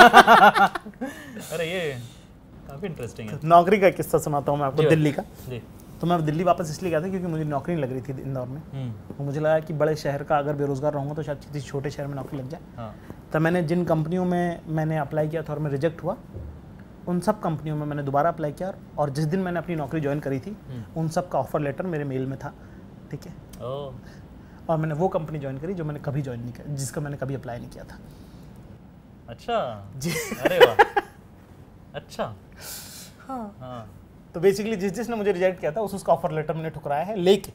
अरे ये काफी इंटरेस्टिंग है।
नौकरी का किस्सा सुनाता हूँ मैं आपको दिल्ली का।
जी।
तो मैं दिल्ली वापस इसलिए गया था क्योंकि मुझे नौकरी नहीं लग रही थी इंदौर में। तो मुझे लगा कि बड़े शहर का अगर बेरोजगार रहूँगा तो शायद किसी छोटे शहर में नौकरी लग जाए। तो मैंने जिन कंपनियों में मैंने अप्लाई किया था और मैं रिजेक्ट हुआ, उन सब कंपनियों में मैंने दोबारा अप्लाई किया, और जिस दिन मैंने अपनी नौकरी ज्वाइन करी थी उन सब का ऑफर लेटर मेरे मेल में था। ठीक है, और मैंने वो कंपनी ज्वाइन करी जो मैंने कभी ज्वाइन नहीं किया, जिसका मैंने कभी अप्लाई नहीं किया था।
अच्छा
जी।
अरे वाह, अच्छा।
हाँ। तो बेसिकली जिसने मुझे रिजेक्ट किया था उसका ऑफर लेटर मैंने ठुकराया है, लेके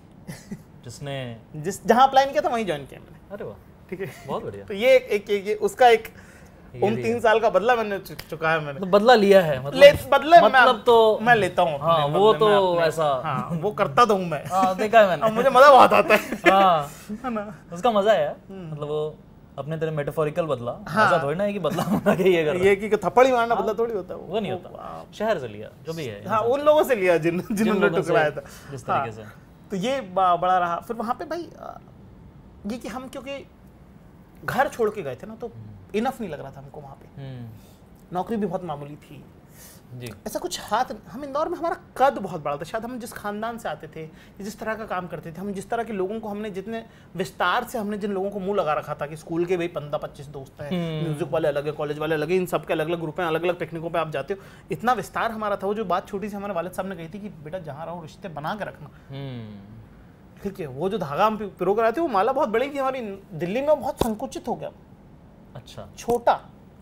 जहाँ अप्लाई नहीं किया था वहीं ज्वाइन किया मैंने।
अरे वाह,
ठीक है,
बहुत बढ़िया।
तो ये उसका एक 3 साल का बदला मैंने चुकाया। मैंने
तो बदला लिया है, मतलब
तो मैं लेता हूँ।
हाँ, वो तो ऐसा,
हाँ, वो करता तो हूँ मैं।
हाँ, देखा है मैंने।
मुझे मजा बहुत आता है।
हाँ, है ना, उसका मजा है। मतलब वो अपने तरह मेटाफोरिकल बदला, ऐसा थोड़ी ना है कि बदला होना कि ये
कि थप्पड़ ही मारना बदला थोड़ी होता है।
वो नहीं होता, शहर से लिया जो भी है।
हाँ, उन लोगों से लिया जिन्होंने टुकराया था
जिस तरीके से।
तो ये बड़ा रहा। फिर वहाँ पे भाई ये कि हम क्योंकि घर छोड़ के गए थे ना, तो इनफ नहीं लग रहा था हमको वहाँ पे। नौकरी भी बहुत मामूली थी
जी।
ऐसा कुछ हाथ, हम इंदौर में हमारा कद बहुत बड़ा था। शायद हम जिस खानदान से आते थे, जिस तरह का काम करते थे, हम जिस तरह के लोगों को, हमने जितने विस्तार से हमने जिन लोगों को मुंह लगा रखा था कि स्कूल के भाई 15-25 दोस्त हैं, म्यूजिक वाले अलग है, कॉलेज वाले अलग है, इन सब के अलग अलग ग्रुप हैं, अलग अलग पिकनिकों पे आप जाते हो, इतना विस्तार हमारा था। वो जो बात छोटी सी हमारे वालिद साहब ने कही थी कि बेटा जहाँ रहो रिश्ते बना के रखना, ठीक है, वो जो धागा हम पिरो कर आए थे वो माला बहुत बड़ी थी हमारी। दिल्ली में बहुत संकुचित हो गया।
अच्छा,
छोटा।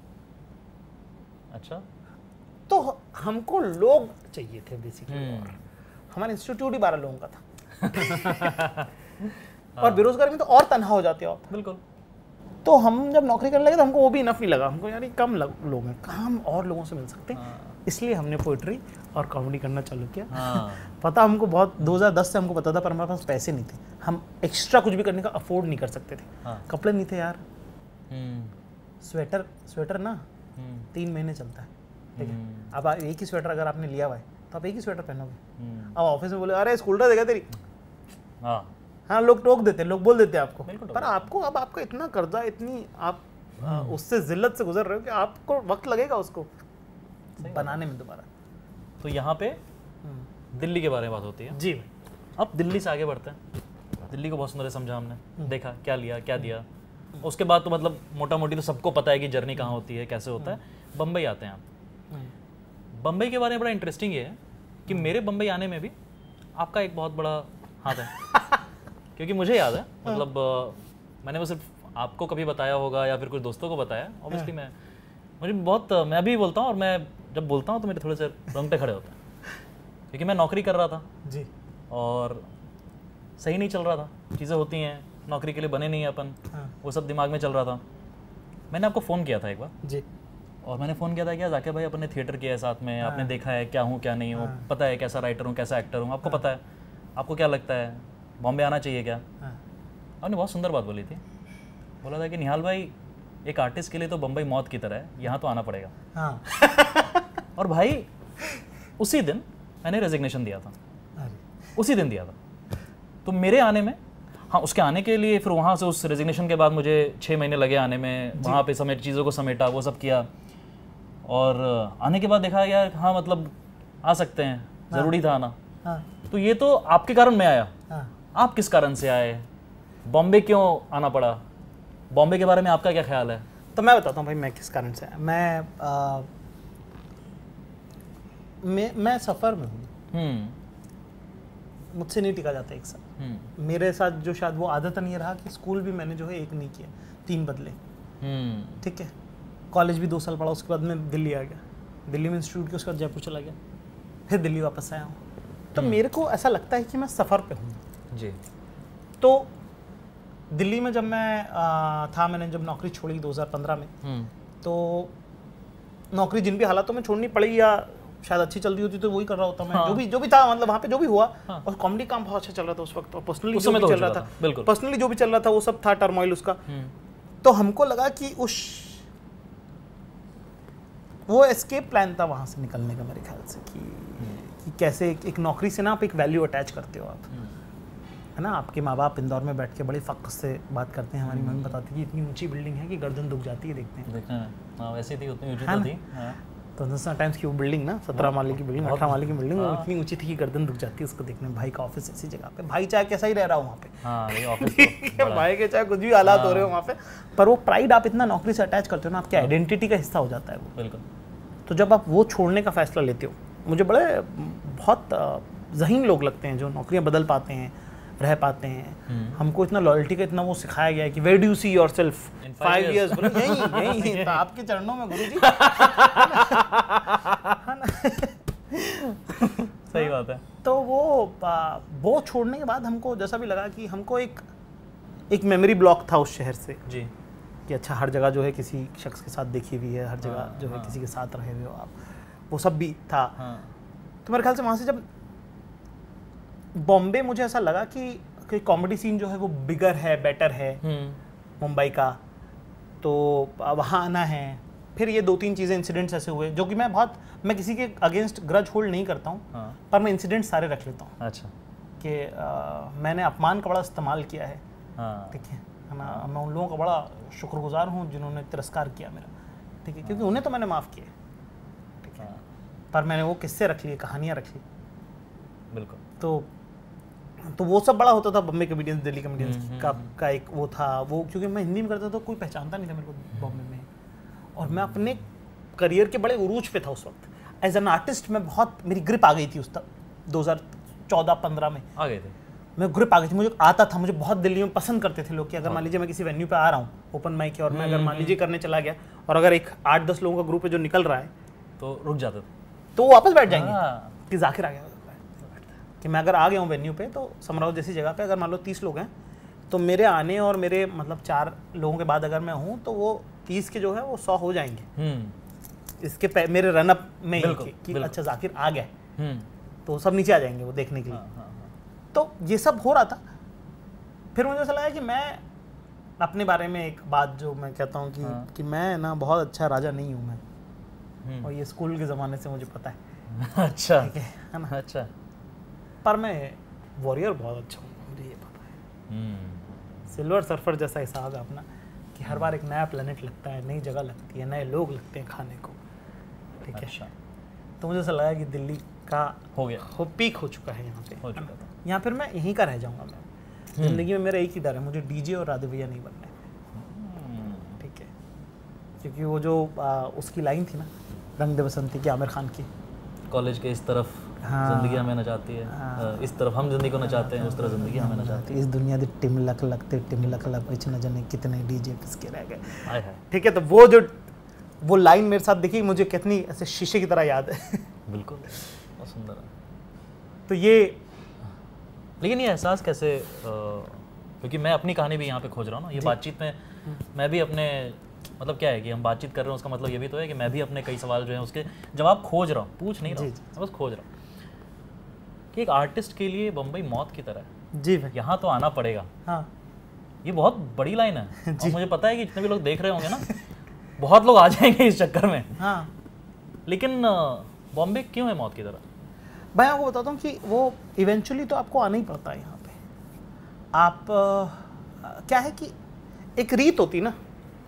अच्छा,
तो हमको लोग चाहिए थे बेसिकली। हमारा इंस्टीट्यूट ही 12 लोगों का था। और बेरोजगारी में तो और तनहा हो जाते हो आप।
बिल्कुल।
तो हम जब नौकरी करने लगे तो हमको वो भी इनफ नहीं लगा। हमको यार कम लोग हैं, हम और लोगों से मिल सकते हैं। इसलिए हमने पोइट्री और कॉमेडी करना चालू किया। पता हमको बहुत 2010 से हमको पता था, पर हमारे पास पैसे नहीं थे। हम एक्स्ट्रा कुछ भी करने का अफोर्ड नहीं कर सकते थे। कपड़े नहीं थे यार। स्वेटर ना 3 महीने चलता है, ठीक है। अब एक ही स्वेटर अगर आपने लिया हुआ है तो आप एक ही स्वेटर पहनोगे। अब ऑफिस में बोले अरे स्कूल ड्रेस देगा तेरी, हाँ लोग टोक देते, लोग बोल देते आपको। पर आपको अब आपका इतना कर्जा, इतनी आप उससे जिल्लत से गुजर रहे हो कि आपको वक्त लगेगा उसको बनाने में दोबारा।
तो यहाँ पे दिल्ली के बारे में बात होती है जी। अब दिल्ली से आगे बढ़ते हैं। दिल्ली को बहुत सुंदर समझा हमने, देखा क्या लिया क्या दिया। उसके बाद तो मतलब मोटा मोटी तो सबको पता है कि जर्नी कहाँ होती है, कैसे होता है। बम्बई आते हैं आप। बम्बई के बारे में बड़ा इंटरेस्टिंग ये है कि मेरे बम्बई आने में भी आपका एक बहुत बड़ा हाथ है। क्योंकि मुझे याद है, मतलब मैंने वो सिर्फ आपको कभी बताया होगा या फिर कुछ दोस्तों को बताया। ऑब्वियसली मैं अभी बोलता हूँ, और मैं जब बोलता हूँ तो मेरे थोड़े से रोंगटे खड़े होते हैं, क्योंकि मैं नौकरी कर रहा था जी, और सही नहीं चल रहा था। चीज़ें होती हैं, नौकरी के लिए बने नहीं अपन, वो सब दिमाग में चल रहा था। मैंने आपको फ़ोन किया था एक बार जी, और मैंने फ़ोन किया था क्या जाके भाई अपन ने थिएटर किया है साथ में, आपने देखा है क्या हूँ क्या नहीं हूँ, पता है कैसा राइटर हूँ कैसा एक्टर हूँ, आपको पता है, आपको क्या लगता है बॉम्बे आना चाहिए क्या। आपने बहुत सुंदर बात बोली थी, बोला था कि निहाल भाई एक आर्टिस्ट के लिए तो बम्बई मौत की तरह है, यहाँ तो आना पड़ेगा। और भाई उसी दिन मैंने रेजिग्नेशन दिया था, उसी दिन दिया था। तो मेरे आने में, हाँ उसके आने के लिए फिर वहाँ से उस रेजिग्नेशन के बाद मुझे 6 महीने लगे आने में। वहाँ पे चीज़ों को समेटा, वो सब किया, और आने के बाद देखा यार हाँ मतलब आ सकते हैं, ज़रूरी था आना। तो ये तो आपके कारण मैं आया, आप किस कारण से आए, बॉम्बे क्यों आना पड़ा, बॉम्बे के बारे में आपका क्या ख्याल है।
तो मैं बताता हूँ भाई मैं किस कारण से आया। मैं सफ़र में हूँ, मुझसे नहीं टिका जाता एक साथ। मेरे साथ जो शायद वो आदत नहीं रहा कि स्कूल भी मैंने जो है एक नहीं किया, 3 बदले, ठीक है। कॉलेज भी 2 साल पढ़ा, उसके बाद मैं दिल्ली आ गया, दिल्ली में इंस्टीट्यूट के, उसके बाद जयपुर चला गया, फिर दिल्ली वापस आया हूँ। तो मेरे को ऐसा लगता है कि मैं सफ़र पे हूँ जी। तो दिल्ली में जब मैं था, मैंने जब नौकरी छोड़ी 2015 में, तो नौकरी जिन भी हालातों में छोड़नी पड़ी या शायद अच्छी चल रही होती तो वही कर रहा होता मैं। जो भी था, मतलब वहाँ पे जो भी हुआ, और कॉमेडी काम बहुत अच्छा चल रहा था उस वक्त, और पर्सनली जो भी चल रहा था, पर्सनली जो भी चल रहा था वो सब था टर्मोइल उसका। तो हमको लगा कि वो एस्केप प्लान था वहाँ से निकलने का मेरे ख्याल से, कि कैसे एक नौकरी से ना आप एक वैल्यू अटैच करते हो आप, है ना। आपके माँ बाप इंदौर में बैठ के बड़े फ़ख्र से बात करते हैं, हमारी मम्मी बताती थी इतनी ऊंची बिल्डिंग है कि गर्दन दुख जाती है देखते हैं।
वैसे थी, उतनी ऊंची तो थी।
तो हिंदुस्तान टाइम्स की वो बिल्डिंग ना 17 माले की बिल्डिंग, 18 माले की बिल्डिंग, वो इतनी ऊंची थी कि गर्दन दुख जाती है उसको देखने में। भाई का ऑफिस ऐसी जगह पे, भाई चाहे कैसा ही रह रहा हो वहाँ पे, भाई के चाहे कुछ भी हालात हो रहे हो वहाँ पे, पर वो प्राइड आप इतना नौकरी से अटैच करते हो ना, आपकी आइडेंटिटी का हिस्सा हो जाता है वो।
बिल्कुल।
तो जब आप वो छोड़ने का फैसला लेते हो, मुझे बहुत ज़हीन लोग लगते हैं जो नौकरियां बदल पाते हैं, रह पाते हैं। हमको इतना लॉयल्टी का इतना वो सिखाया गया है कि where do you see yourself in 5 years, बोलो यही तो आपके चरणों में गुरुजी।
सही बात है।
तो वो छोड़ने के बाद हमको जैसा भी लगा कि हमको एक मेमोरी ब्लॉक था उस शहर से
जी,
कि अच्छा हर जगह जो है किसी शख्स के साथ देखी हुई है, हर जगह जो है किसी के साथ रहे हुए हो आप, वो सब भी था। तो मेरे ख्याल से वहाँ से जब बॉम्बे, मुझे ऐसा लगा कि कॉमेडी सीन जो है वो बिगर है, बेटर है मुंबई का, तो वहाँ आना है। फिर ये 2-3 चीज़ें इंसिडेंट्स ऐसे हुए जो कि मैं किसी के अगेंस्ट ग्रज होल्ड नहीं करता हूँ, पर मैं इंसिडेंट्स सारे रख लेता हूँ।
अच्छा।
कि मैंने अपमान का बड़ा इस्तेमाल किया है, ठीक है ना। मैं उन लोगों का बड़ा शुक्रगुजार हूँ जिन्होंने तिरस्कार किया मेरा, ठीक है, क्योंकि उन्हें तो मैंने माफ़ किया, ठीक है, पर मैंने वो किस्से रख लिए, कहानियाँ रख ली।
बिल्कुल।
तो वो सब बड़ा होता था बॉम्बे कॉमेडियंस, दिल्ली कॉमेडियंस का एक वो था वो, क्योंकि मैं हिंदी में करता था, कोई पहचानता नहीं था मेरे को बॉम्बे में, और मैं अपने करियर के बड़े उरूज पे था उस वक्त। एज एन आर्टिस्ट मैं बहुत, मेरी ग्रिप आ गई थी उस तक 2014-15 में
आ गए थे,
मैं ग्रिप आ गई थी, मुझे आता था। मुझे बहुत दिल्ली में पसंद करते थे लोग कि अगर मान लीजिए मैं किसी वेन्यू पे आ रहा हूँ ओपन माइक के, और मैं अगर मान लीजिए करने चला गया, और अगर एक 8-10 लोगों का ग्रुप है जो निकल रहा है,
तो रुक जाते थे,
तो वो वापस बैठ जाएंगे कि जाकिर आ गया। कि मैं अगर आ गया हूँ वेन्यू पे, तो समराव जैसी जगह पे अगर मान लो 30 लोग हैं, तो मेरे आने और मेरे मतलब 4 लोगों के बाद अगर मैं हूँ, तो वो 30 के जो है वो 100 हो जाएंगे इसके मेरे रनअप में ही कि अच्छा जाकिर आ गया, तो सब नीचे आ जाएंगे वो देखने के लिए। तो ये सब हो रहा था। फिर मुझे ऐसा लगा कि मैं अपने बारे में एक बात जो मैं कहता हूँ कि मैं ना बहुत अच्छा राजा नहीं हूँ मैं, और ये स्कूल के ज़माने से मुझे पता है।
अच्छा,
ठीक है ना।
अच्छा,
पर मैं वॉरियर बहुत अच्छा हूँ, मुझे ये पता है। सिल्वर सर्फर जैसा हिसाब है अपना, कि हर बार एक नया प्लेनेट लगता है, नई जगह लगती है, नए लोग लगते हैं खाने को, ठीक है।
अच्छा।
तो मुझे ऐसा लगा कि दिल्ली का
हो गया,
पीक हो चुका है यहाँ पे,
हो चुका था।
यहाँ फिर मैं यहीं का रह जाऊँगा। मैं ज़िंदगी में मेरा एक ही डर है, मुझे डीजे और राधे भैया नहीं बनना है, ठीक है। क्योंकि वो जो उसकी लाइन थी ना, रंग दे बसंती की, आमिर खान की,
कॉलेज के इस तरफ जिंदगी हमें नचाती है, इस तरफ हम जिंदगी को नचाते हैं, उस तरफ जिंदगी हमें नचाती है।
इस दुनिया दे टिमलक लगते टिमलक लग विच न जाने कितने डीजे पिसके रह गए, ठीक है। तो वो लाइन मेरे साथ देखी, मुझे कितनी ऐसे शीशे की तरह याद है।
बिल्कुल, बहुत सुंदर है।
तो ये,
लेकिन ये एहसास कैसे, क्योंकि मैं अपनी कहानी भी यहाँ पे खोज रहा हूँ ना, ये बातचीत में मैं भी अपने, मतलब क्या है कि हम बातचीत कर रहे हैं, उसका मतलब ये भी तो है कि मैं भी अपने कई सवाल जो हैं उसके जवाब खोज रहा हूँ, पूछ नहीं रहा हूँ, मैं बस खोज रहा हूँ कि एक आर्टिस्ट के लिए बम्बई मौत की तरह है।
जी भाई,
यहाँ तो आना पड़ेगा।
हाँ,
ये बहुत बड़ी लाइन है, और मुझे पता है कि जितने भी लोग देख रहे होंगे ना, बहुत लोग आ जाएंगे इस चक्कर में।
हाँ,
लेकिन बॉम्बे क्यों है मौत की तरह?
भाई आपको बताता हूँ कि वो इवेंचुअली तो आपको आना ही पड़ता है यहाँ पे। आप क्या है कि एक रीत होती ना,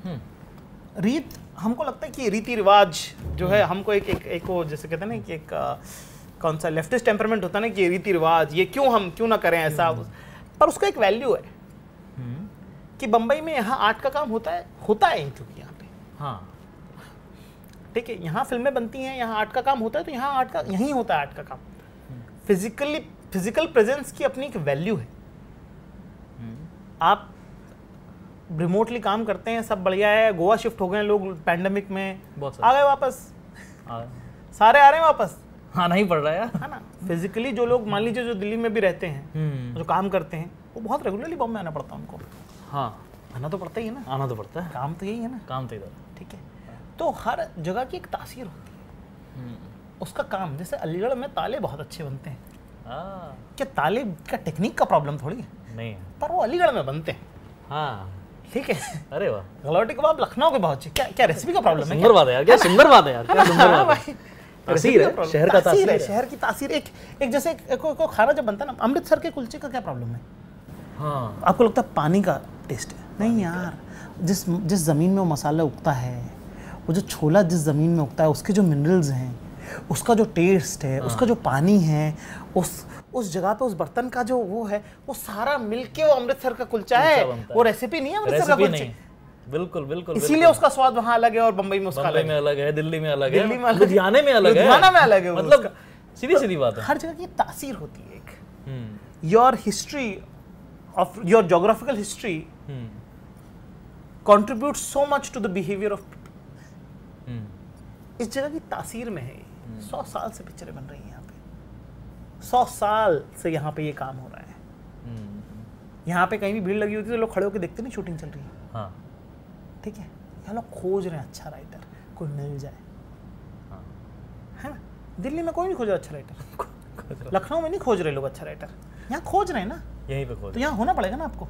रीत, हमको लगता है कि रीति रिवाज जो है, हमको एक वो जैसे कहते हैं ना कि एक कौन सा लेफ्टिस्ट टेम्परमेंट होता है ना कि रीति रिवाज, ये क्यों ना करें ऐसा, पर उसका एक वैल्यू है कि बम्बई में यहाँ आर्ट का काम होता है क्योंकि यहाँ पे,
हाँ,
ठीक है, यहाँ फिल्में बनती हैं, यहाँ आर्ट का काम होता है, तो यहाँ आर्ट का यहीं होता है आर्ट का काम। फिजिकल प्रेजेंस की अपनी एक वैल्यू है। आप रिमोटली काम करते हैं, सब बढ़िया है, गोवा शिफ्ट हो गए लोग पैंडेमिक में, आ गए वापस, सारे आ रहे हैं वापस,
आना ही पड़ रहा है
ना। फिजिकली जो लोग मान लीजिए जो दिल्ली में भी रहते हैं, जो काम करते हैं, वो बहुत रेगुलरली बॉम्बे आना पड़ता है उनको।
हाँ,
आना तो पड़ता ही है ना,
आना तो पड़ता है,
काम तो यही है ना,
काम तो इधर।
ठीक है। तो हर जगह की एक तासीर होती है, उसका काम। जैसे अलीगढ़ में ताले बहुत अच्छे बनते हैं, क्या ताले का टेक्निक का प्रॉब्लम थोड़ी है,
नहीं है,
पर वो अलीगढ़ में बनते हैं।
हाँ,
ठीक है।
अरे वाह,
गलौटी कबाब लखनऊ के बहुत अच्छे। क्या क्या रेसिपी का प्रॉब्लम है?
सुंदर बात है यार, क्या सुंदर बात है यार, क्या सुंदर बात है। तासीर है, शहर का तासीर है,
शहर की तासीर। एक जैसे एक खाना जब बनता है ना, अमृतसर के कुलचे का क्या प्रॉब्लम है?
हाँ,
आपको लगता है पानी का टेस्ट है? नहीं यार, जिस ज़मीन में वो मसाला उगता है, वो जो छोला जिस ज़मीन में उगता है, उसके जो मिनरल्स हैं, उसका जो टेस्ट है, उसका जो पानी है, उस जगह पे उस बर्तन का जो वो है, वो सारा मिलके वो अमृतसर का कुलचा है। वो रेसिपी नहीं है अमृतसर का कुलचे।
बिल्कुल बिल्कुल,
इसीलिए उसका स्वाद वहाँ अलग है और बम्बई में उसका
अलग है, अलग है, दिल्ली में अलग है,
दिल्ली में अलग,
लुधियाने में अलग है,
लुधियाना में अलग है,
मतलब सीधी सीधी बात है।
हर जगह की तासीर होती है एक। Your history of your geographical history contributes so much to the behavior of people. इस जगह की तासीर में है। 100 साल से पिक्चरें बन रही हैं यहाँ पे, 100 साल से यहाँ पे ये काम हो रहा है। यहाँ पे कहीं भी भीड़ लगी होती है तो लोग खड़े होकर देखते नहीं शूटिंग चल रही है।
हाँ,
ठीक है, यहाँ लोग खोज रहे हैं अच्छा राइटर, कोई मिल जाए।
हाँ,
है ना? दिल्ली में कोई नहीं खोज रहा अच्छा राइटर, लखनऊ में नहीं खोज रहे लोग अच्छा राइटर, यहाँ खोज रहे हैं ना,
यहीं पे खोज।
तो यहाँ होना पड़ेगा ना आपको।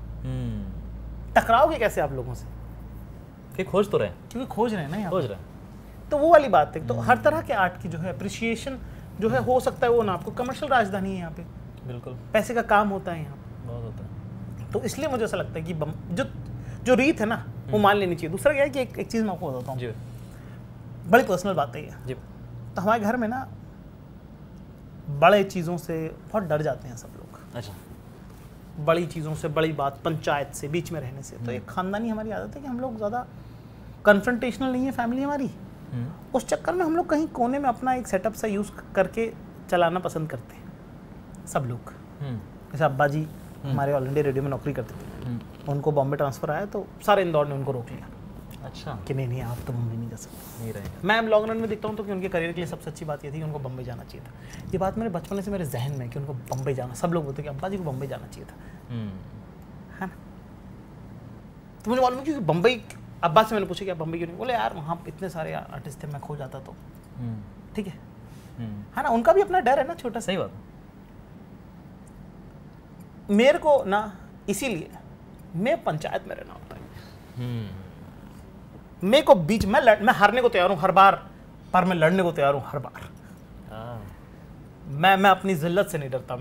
टकराओगे कैसे आप लोगों से?
कि खोज तो रहे हैं,
क्योंकि खोज रहे हैं ना, यहाँ
खोज रहे हैं।
तो वो वाली बात है। तो हर तरह के आर्ट की जो है अप्रिसिएशन जो है हो सकता है वो ना। आपको कमर्शियल राजधानी है यहाँ पे,
बिल्कुल
पैसे का काम होता है यहाँ पे,
बहुत होता है।
तो इसलिए मुझे ऐसा लगता है कि जो रीत है ना वो मान लेनी चाहिए। दूसरा क्या है कि एक चीज़ मैं आपको बताता हूँ,
जी,
बड़ी पर्सनल बात है ये
जी।
तो हमारे घर में ना बड़े चीज़ों से बहुत डर जाते हैं सब लोग।
अच्छा,
बड़ी चीज़ों से, बड़ी बात, पंचायत से, बीच में रहने से। तो एक खानदानी हमारी आदत है कि हम लोग ज़्यादा कन्फ्रंटेशनल नहीं है फैमिली हमारी। उस चक्कर में हम लोग कहीं कोने में अपना एक सेटअप सा यूज़ करके चलाना पसंद करते हैं सब लोग। जैसे अब्बा जी हमारे ऑल इंडिया रेडियो में नौकरी करते थे, उनको बॉम्बे ट्रांसफ़र आया तो सारे इंदौर ने उनको रोक लिया।
अच्छा,
कि नहीं आप तो मुंबई नहीं जा सकते,
नहीं रहेगा।
मैं लॉन्ग रन में देखता हूँ तो कि उनके करियर के लिए सबसे अच्छी बात ये थी कि उनको बम्बई जाना चाहिए था। ये बात मेरे बचपन से मेरे जहन में कि उनको बम्बई जाना, सब लोग बोलते कि अब्बा जी को बम्बई जाना चाहिए था, है ना। तो मुझे मालूम है क्योंकि बम्बई, अब्बा से मैंने पूछा कि आप बम्बई क्यों नहीं? बोले यार वहाँ इतने सारे आर्टिस्ट थे, मैं खो जाता तो। ठीक है ना, उनका भी अपना डर है ना छोटा।
सही बात।
मेरे को ना इसीलिए मैं पंचायत में रहना होता है। मेरे को बीच मैं हारने को तैयार हूँ हर बार, पर मैं लड़ने को तैयार हूँ हर बार। मैं अपनी जिल्लत से नहीं डरता।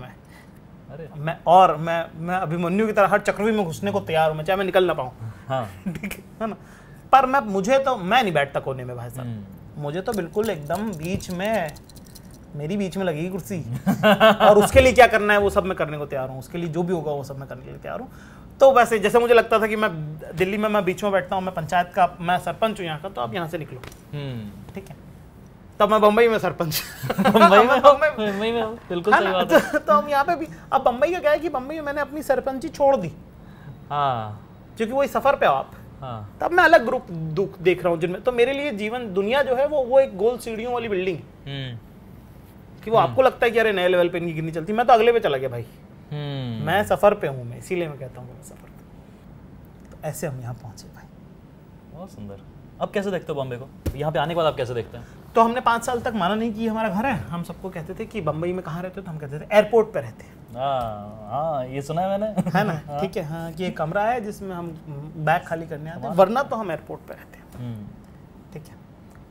मैं अभिमन्यु की तरह हर चक्रव्यूह में घुसने को तैयार हूँ, मैं चाहे मैं निकल ना पाऊँ।
हाँ,
ठीक है ना। पर मैं नहीं बैठता कोने में भाई साहब, मुझे तो बिल्कुल एकदम बीच में, मेरी बीच में लगेगी कुर्सी और उसके लिए क्या करना है वो सब मैं करने को तैयार हूँ, उसके लिए जो भी होगा वो सब मैं करने के लिए तैयार हूँ। तो वैसे जैसे मुझे लगता था कि मैं दिल्ली में मैं बीच में बैठता हूँ, मैं पंचायत का, मैं सरपंच हूँ यहाँ का, तो आप यहाँ से निकलो। ठीक है, तब मैं बम्बई में सरपंच
मुंबई में बिल्कुल सही बात है।
तो हम यहाँ पे भी, अब बम्बई का क्या है कि बम्बई में मैंने अपनी सरपंची छोड़ दी, क्योंकि वही सफर पे हो आप। तब मैं अलग ग्रुप देख रहा हूँ जिनमें, तो मेरे लिए जीवन दुनिया जो है वो एक गोल सीढ़ियों वाली बिल्डिंग कि वो आपको लगता है कि अरे नए लेवल पे नहीं गिरनी चलती, मैं तो अगले पे चला गया भाई। मैं सफर पे हूँ, मैं इसीलिए मैं कहता हूँ मैं सफर पे। तो ऐसे हम यहाँ पहुंचे भाई।
बहुत सुंदर। अब कैसे देखते हो बॉम्बे को? यहाँ पे आने के बाद आप कैसे देखते हैं?
तो हमने 5 साल तक माना नहीं कि हमारा घर है। हम सबको कहते थे कि बम्बई में कहाँ रहते हो, तो हम कहते थे एयरपोर्ट पे रहते हैं।
हाँ, ये सुना है मैंने।
है ना, ठीक है। हाँ, कि एक कमरा है जिसमें हम बैग खाली करने आते हैं, वरना तो हम एयरपोर्ट पे रहते हैं। ठीक है।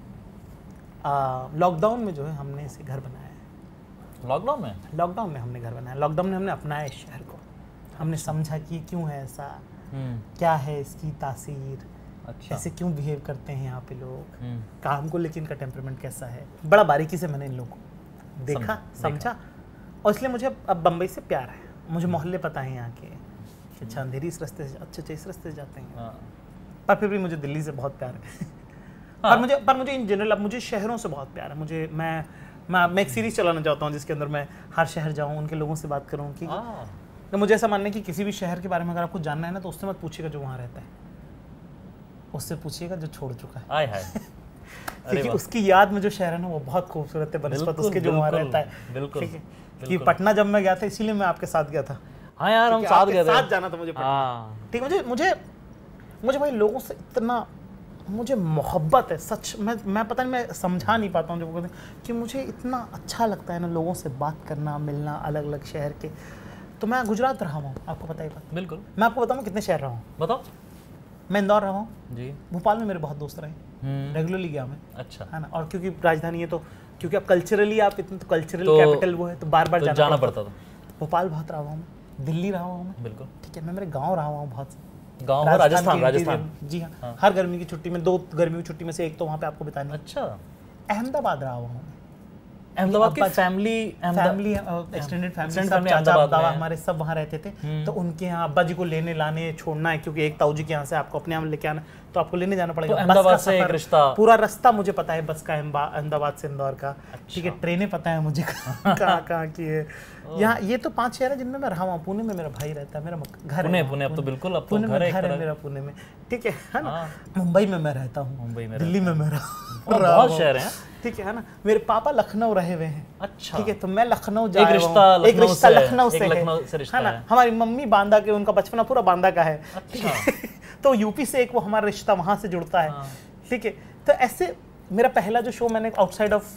लॉकडाउन में जो है हमने इसे घर बनाया है। लॉकडाउन में हमने घर बनाया। लॉकडाउन में हमने अपनाया इस शहर को, हमने समझा कि क्यों है ऐसा, क्या है इसकी तासीर,
अच्छा,
ऐसे क्यों बिहेव करते हैं यहाँ पे लोग, काम को लेकिन इनका टेम्परामेंट कैसा है। बड़ा बारीकी से मैंने इन लोगों को देखा, समझा, और इसलिए मुझे अब बम्बई से प्यार है। मुझे मोहल्ले पता है यहाँ के, अच्छा अंधेरी इस रास्ते से, अच्छे इस रास्ते से जाते हैं। पर फिर भी मुझे दिल्ली से बहुत प्यार है। पर मुझे इन जनरल अब मुझे शहरों से बहुत प्यार है। मैं एक सीरीज चलाना चाहता हूँ जिसके अंदर मैं हर शहर जाऊँ, उनके लोगों से बात करूँ। कि तो मुझे ऐसा मानना है कि किसी भी शहर के बारे में अगर आपको जानना है ना, तो उससे मत पूछिएगा जो वहाँ रहता है, उससे पूछिए जो छोड़ चुका है। क्योंकि उसकी याद में जो शहर है ना वो बहुत खूबसूरत है बनस्पत उसके जो वहाँ रहता है।
बिल्कुल।
कि पटना जब मैं गया था, इसीलिए मैं आपके साथ गया था।
हाँ यार हम साथ गए थे,
साथ जाना था मुझे।
हाँ
ठीक, मुझे भाई लोगों से इतना मुझे मोहब्बत है सच। मैं पता नहीं, मैं समझा नहीं पाता हूँ जब कहते हैं कि मुझे इतना अच्छा लगता है ना लोगों से बात करना, मिलना, अलग अलग शहर के। तो मैं गुजरात रहा हूँ, आपको पता ही बात।
बिल्कुल।
मैं आपको बताऊँ कितने शहर रहा हूँ,
बताओ।
मैं इंदौर रहा हूँ
जी।
भोपाल में मेरे बहुत दोस्त रहे, रेगुलरली गया मैं।
अच्छा।
है ना, और क्योंकि राजधानी है तो क्योंकि अब कल्चरली आप इतने तो कल्चरल कैपिटल वो है तो बार बार
जाना पड़ता था।
भोपाल बहुत रहा हूँ, दिल्ली रहा हूँ मैं।
बिल्कुल।
ठीक है, मैं मेरे गाँव रहा हूँ बहुत।
गाँव राजस्थान।
जी हाँ, हर गर्मी की छुट्टी में 2 गर्मी की छुट्टी में से एक तो वहाँ पे आपको बितानी।
अच्छा।
अहमदाबाद रहा हुआ हूँ,
अहमदाबाद की फैमिली
एक्सटेंडेड फैमिली सब चाचा दादा हमारे सब वहाँ रहते थे। तो उनके यहाँ अब्बा जी को लेने लाने छोड़ना है, क्योंकि एक ताऊ जी के यहाँ से आपको अपने यहाँ लेके आना, तो आपको लेने जाना पड़ेगा।
अहमदाबाद से एक रिश्ता,
पूरा रास्ता मुझे पता है बस का, अहमदाबाद से इंदौर का। ठीक है, ट्रेनें पता है मुझे कहाँ की है। यहाँ ये तो 5 शहर है जिनमें मैं रहा हूँ। पुणे में मेरा भाई रहता है, मेरा घर है
पुणे। अब तो बिल्कुल अब तो
पुणे में
घर
है मेरा, पुणे में। ठीक है ना। मुंबई में मैं रहता हूँ,
मुंबई में,
दिल्ली में मैं
बहुत शहर हैं।
ठीक है ना। मेरे पापा लखनऊ रहे हुए हैं।
अच्छा।
ठीक है, तो मैं लखनऊ
एक रिश्ता
लखनऊ से है ना। हमारी मम्मी बांदा के, उनका बचपना पूरा बांदा का है।
अच्छा।
तो यूपी से एक वो हमारा रिश्ता वहां से जुड़ता है। ठीक है, तो ऐसे मेरा पहला जो शो मैंने आउटसाइड ऑफ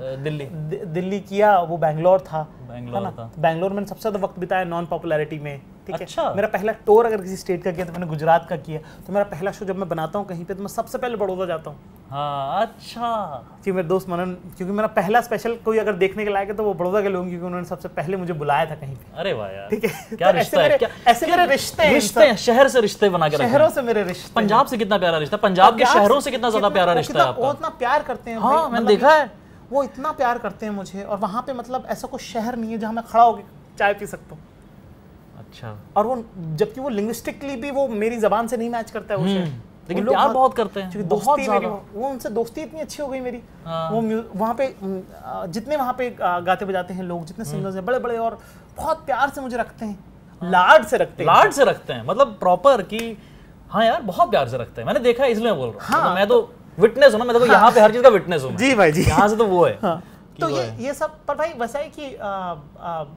दिल्ली किया वो बैंगलोर था। बैंगलोर में सबसे ज्यादा वक्त बिताया नॉन पॉपुलैरिटी में। ठीक है।
अच्छा।
मेरा पहला टूर अगर किसी स्टेट का किया तो मैंने गुजरात का किया। तो मेरा पहला शो जब मैं बनाता हूँ कहीं पे तो मैं सबसे पहले बड़ौदा जाता हूँ।
हाँ, अच्छा।
कि मेरे दोस्त मनन, क्योंकि मेरा पहला स्पेशल कोई अगर देखने के लायक है तो वो बड़ौदा के लोग, क्योंकि उन्होंने सबसे पहले मुझे बुलाया था कहीं पे।
अरे वाह यार,
ठीक है।
क्या रिश्ता है,
ऐसे मेरे रिश्ते
शहर से रिश्ते बना के रखे हैं।
शहरों से मेरे रिश्ते।
पंजाब से कितना प्यारा रिश्ता, पंजाब के शहरों से कितना ज्यादा प्यारा रिश्ता है आपका।
वो इतना प्यार करते हैं।
हाँ, मैंने देखा है,
वो इतना प्यार करते हैं मुझे। और वहाँ पे मतलब ऐसा कोई शहर नहीं है जहाँ मैं खड़ा होकर चाय पी सकता हूँ।
अच्छा।
और वो जबकि वो लिंग्विस्टिकली भी वो मेरी जबान से नहीं मैच करता है वो शहर,
लेकिन प्यार बहुत करते हैं,
क्योंकि दोस्ती मेरी, वो उनसे दोस्ती इतनी अच्छी हो गई मेरी। वो वहाँ पे जितने वहाँ पे गाते बजाते हैं लोग, जितने सिंगर्स हैं बड़े बड़े, और बहुत प्यार से मुझे रखते हैं, लाड से रखते हैं, मतलब प्रॉपर कि हाँ यार बहुत प्यार से रखते हैं। मैंने देखा है, इसलिए मैं बोल रहा हूँ। मैं तो विटनेस हूँ ना, मैं देखो यहाँ पे हर चीज का विटनेस हूँ। जी भाई जी,
यहाँ से तो वो है।
तो ये सब। पर भाई वैसा है कि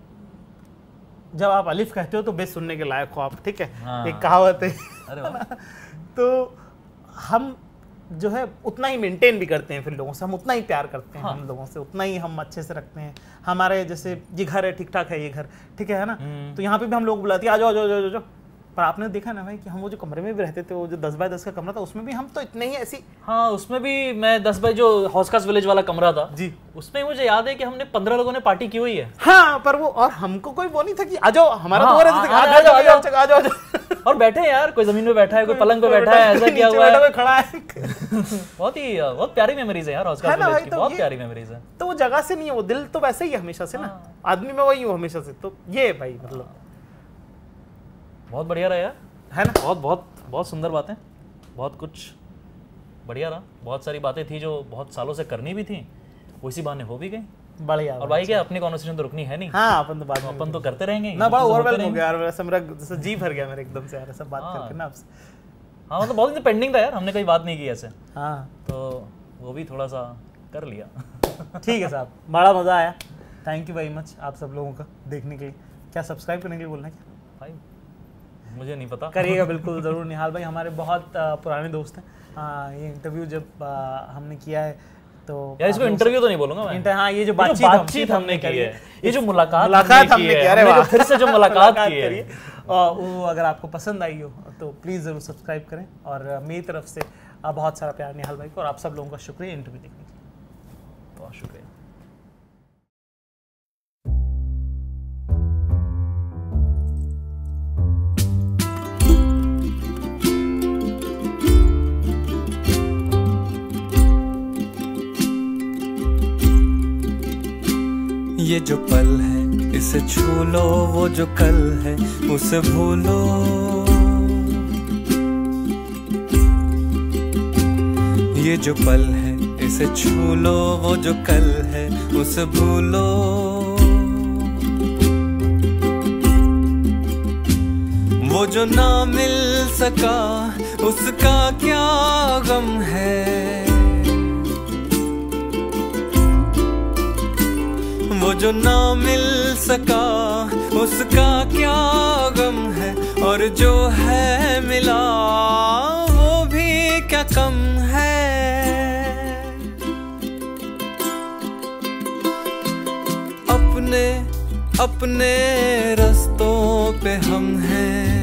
जब आप अलिफ कहते हो तो बेस सुनने के लायक हो आप। ठीक है, एक कहावत है। तो हम जो है उतना ही मेंटेन भी करते हैं फिर लोगों से, हम उतना ही प्यार करते हैं। हम लोगों से उतना ही हम अच्छे से रखते हैं। हमारे जैसे ये घर है, ठीक ठाक है ये घर, ठीक है ना। तो यहाँ पे भी हम लोग बुलाते हैं, आ जाओ। पर आपने देखा ना भाई कि हम वो जो कमरे में भी रहते थे, वो जो 10 बाय 10 का कमरा था, उसमें भी हम तो इतने ही ऐसी।
हाँ, उसमें भी मैं 10 बाय जो हॉस्कास विलेज वाला कमरा था
जी,
उसमें मुझे याद है कि हमने 15 लोगों ने पार्टी की हुई है।
हाँ, पर वो और हमको कोई वो नहीं था कि आ जाओ, हमारा तो हो रहा था आ जाओ
और बैठे यार, कोई जमीन पे बैठा है, कोई पलंग पे बैठा है, ऐसा किया हुआ है,
खड़ा है।
बहुत प्यारी मेमोरीज है यार हॉस्कास विलेज की, बहुत प्यारी मेमोरीज है।
तो वो जगह से नहीं है, वो दिल तो वैसे ही है हमेशा से ना, आदमी में वही हूँ हमेशा से। तो ये भाई मतलब
बहुत बढ़िया रहा यार,
है ना।
बहुत सुंदर बातें, बहुत कुछ बढ़िया रहा। बहुत सारी बातें थी जो बहुत सालों से करनी भी थी, वो इसी बहाने हो भी गई।
बढ़िया।
और भाई क्या, अपनी कॉन्वर्सेशन तो रुकनी है नहीं।
हाँ, अपन तो
करते रहेंगे
ना। बड़ा ओवरवेल्म हो गया यार, वैसे मेरा जैसे जी भर गया मेरे एकदम से यार सब बात करके ना आपसे।
हाँ, मतलब बहुत दिन पेंडिंग था यार, हमने कोई बात नहीं की ऐसे।
हाँ,
तो वो भी थोड़ा सा कर लिया।
ठीक है साहब, बड़ा मजा आया। थैंक यू वेरी मच आप सब लोगों का देखने के लिए। क्या सब्सक्राइब करने के लिए बोलना है क्या
भाई? मुझे नहीं पता।
करिएगा बिल्कुल ज़रूर। निहाल भाई हमारे बहुत पुराने दोस्त हैं। ये इंटरव्यू जब हमने किया है तो
यार, इसको इंटरव्यू तो नहीं बोलूंगा मैं।
हाँ, ये जो बातचीत हमने की है,
ये जो मुलाकात हमने की है, फिर से जो मुलाकात की है,
वो अगर आपको पसंद आई हो तो प्लीज़ ज़रूर सब्सक्राइब करें। और मेरी तरफ से बहुत सारा प्यार निहाल भाई को, और आप सब लोगों का शुक्रिया इंटरव्यू देखने के लिए।
बहुत शुक्रिया।
ये जो पल है इसे छू लो, वो जो कल है उसे भूलो। ये जो पल है इसे छू लो, वो जो कल है उसे भूलो। वो जो ना मिल सका उसका क्या गम है। वो जो ना मिल सका उसका क्या गम है, और जो है मिला वो भी क्या कम है। अपने अपने रास्तों पे हम हैं,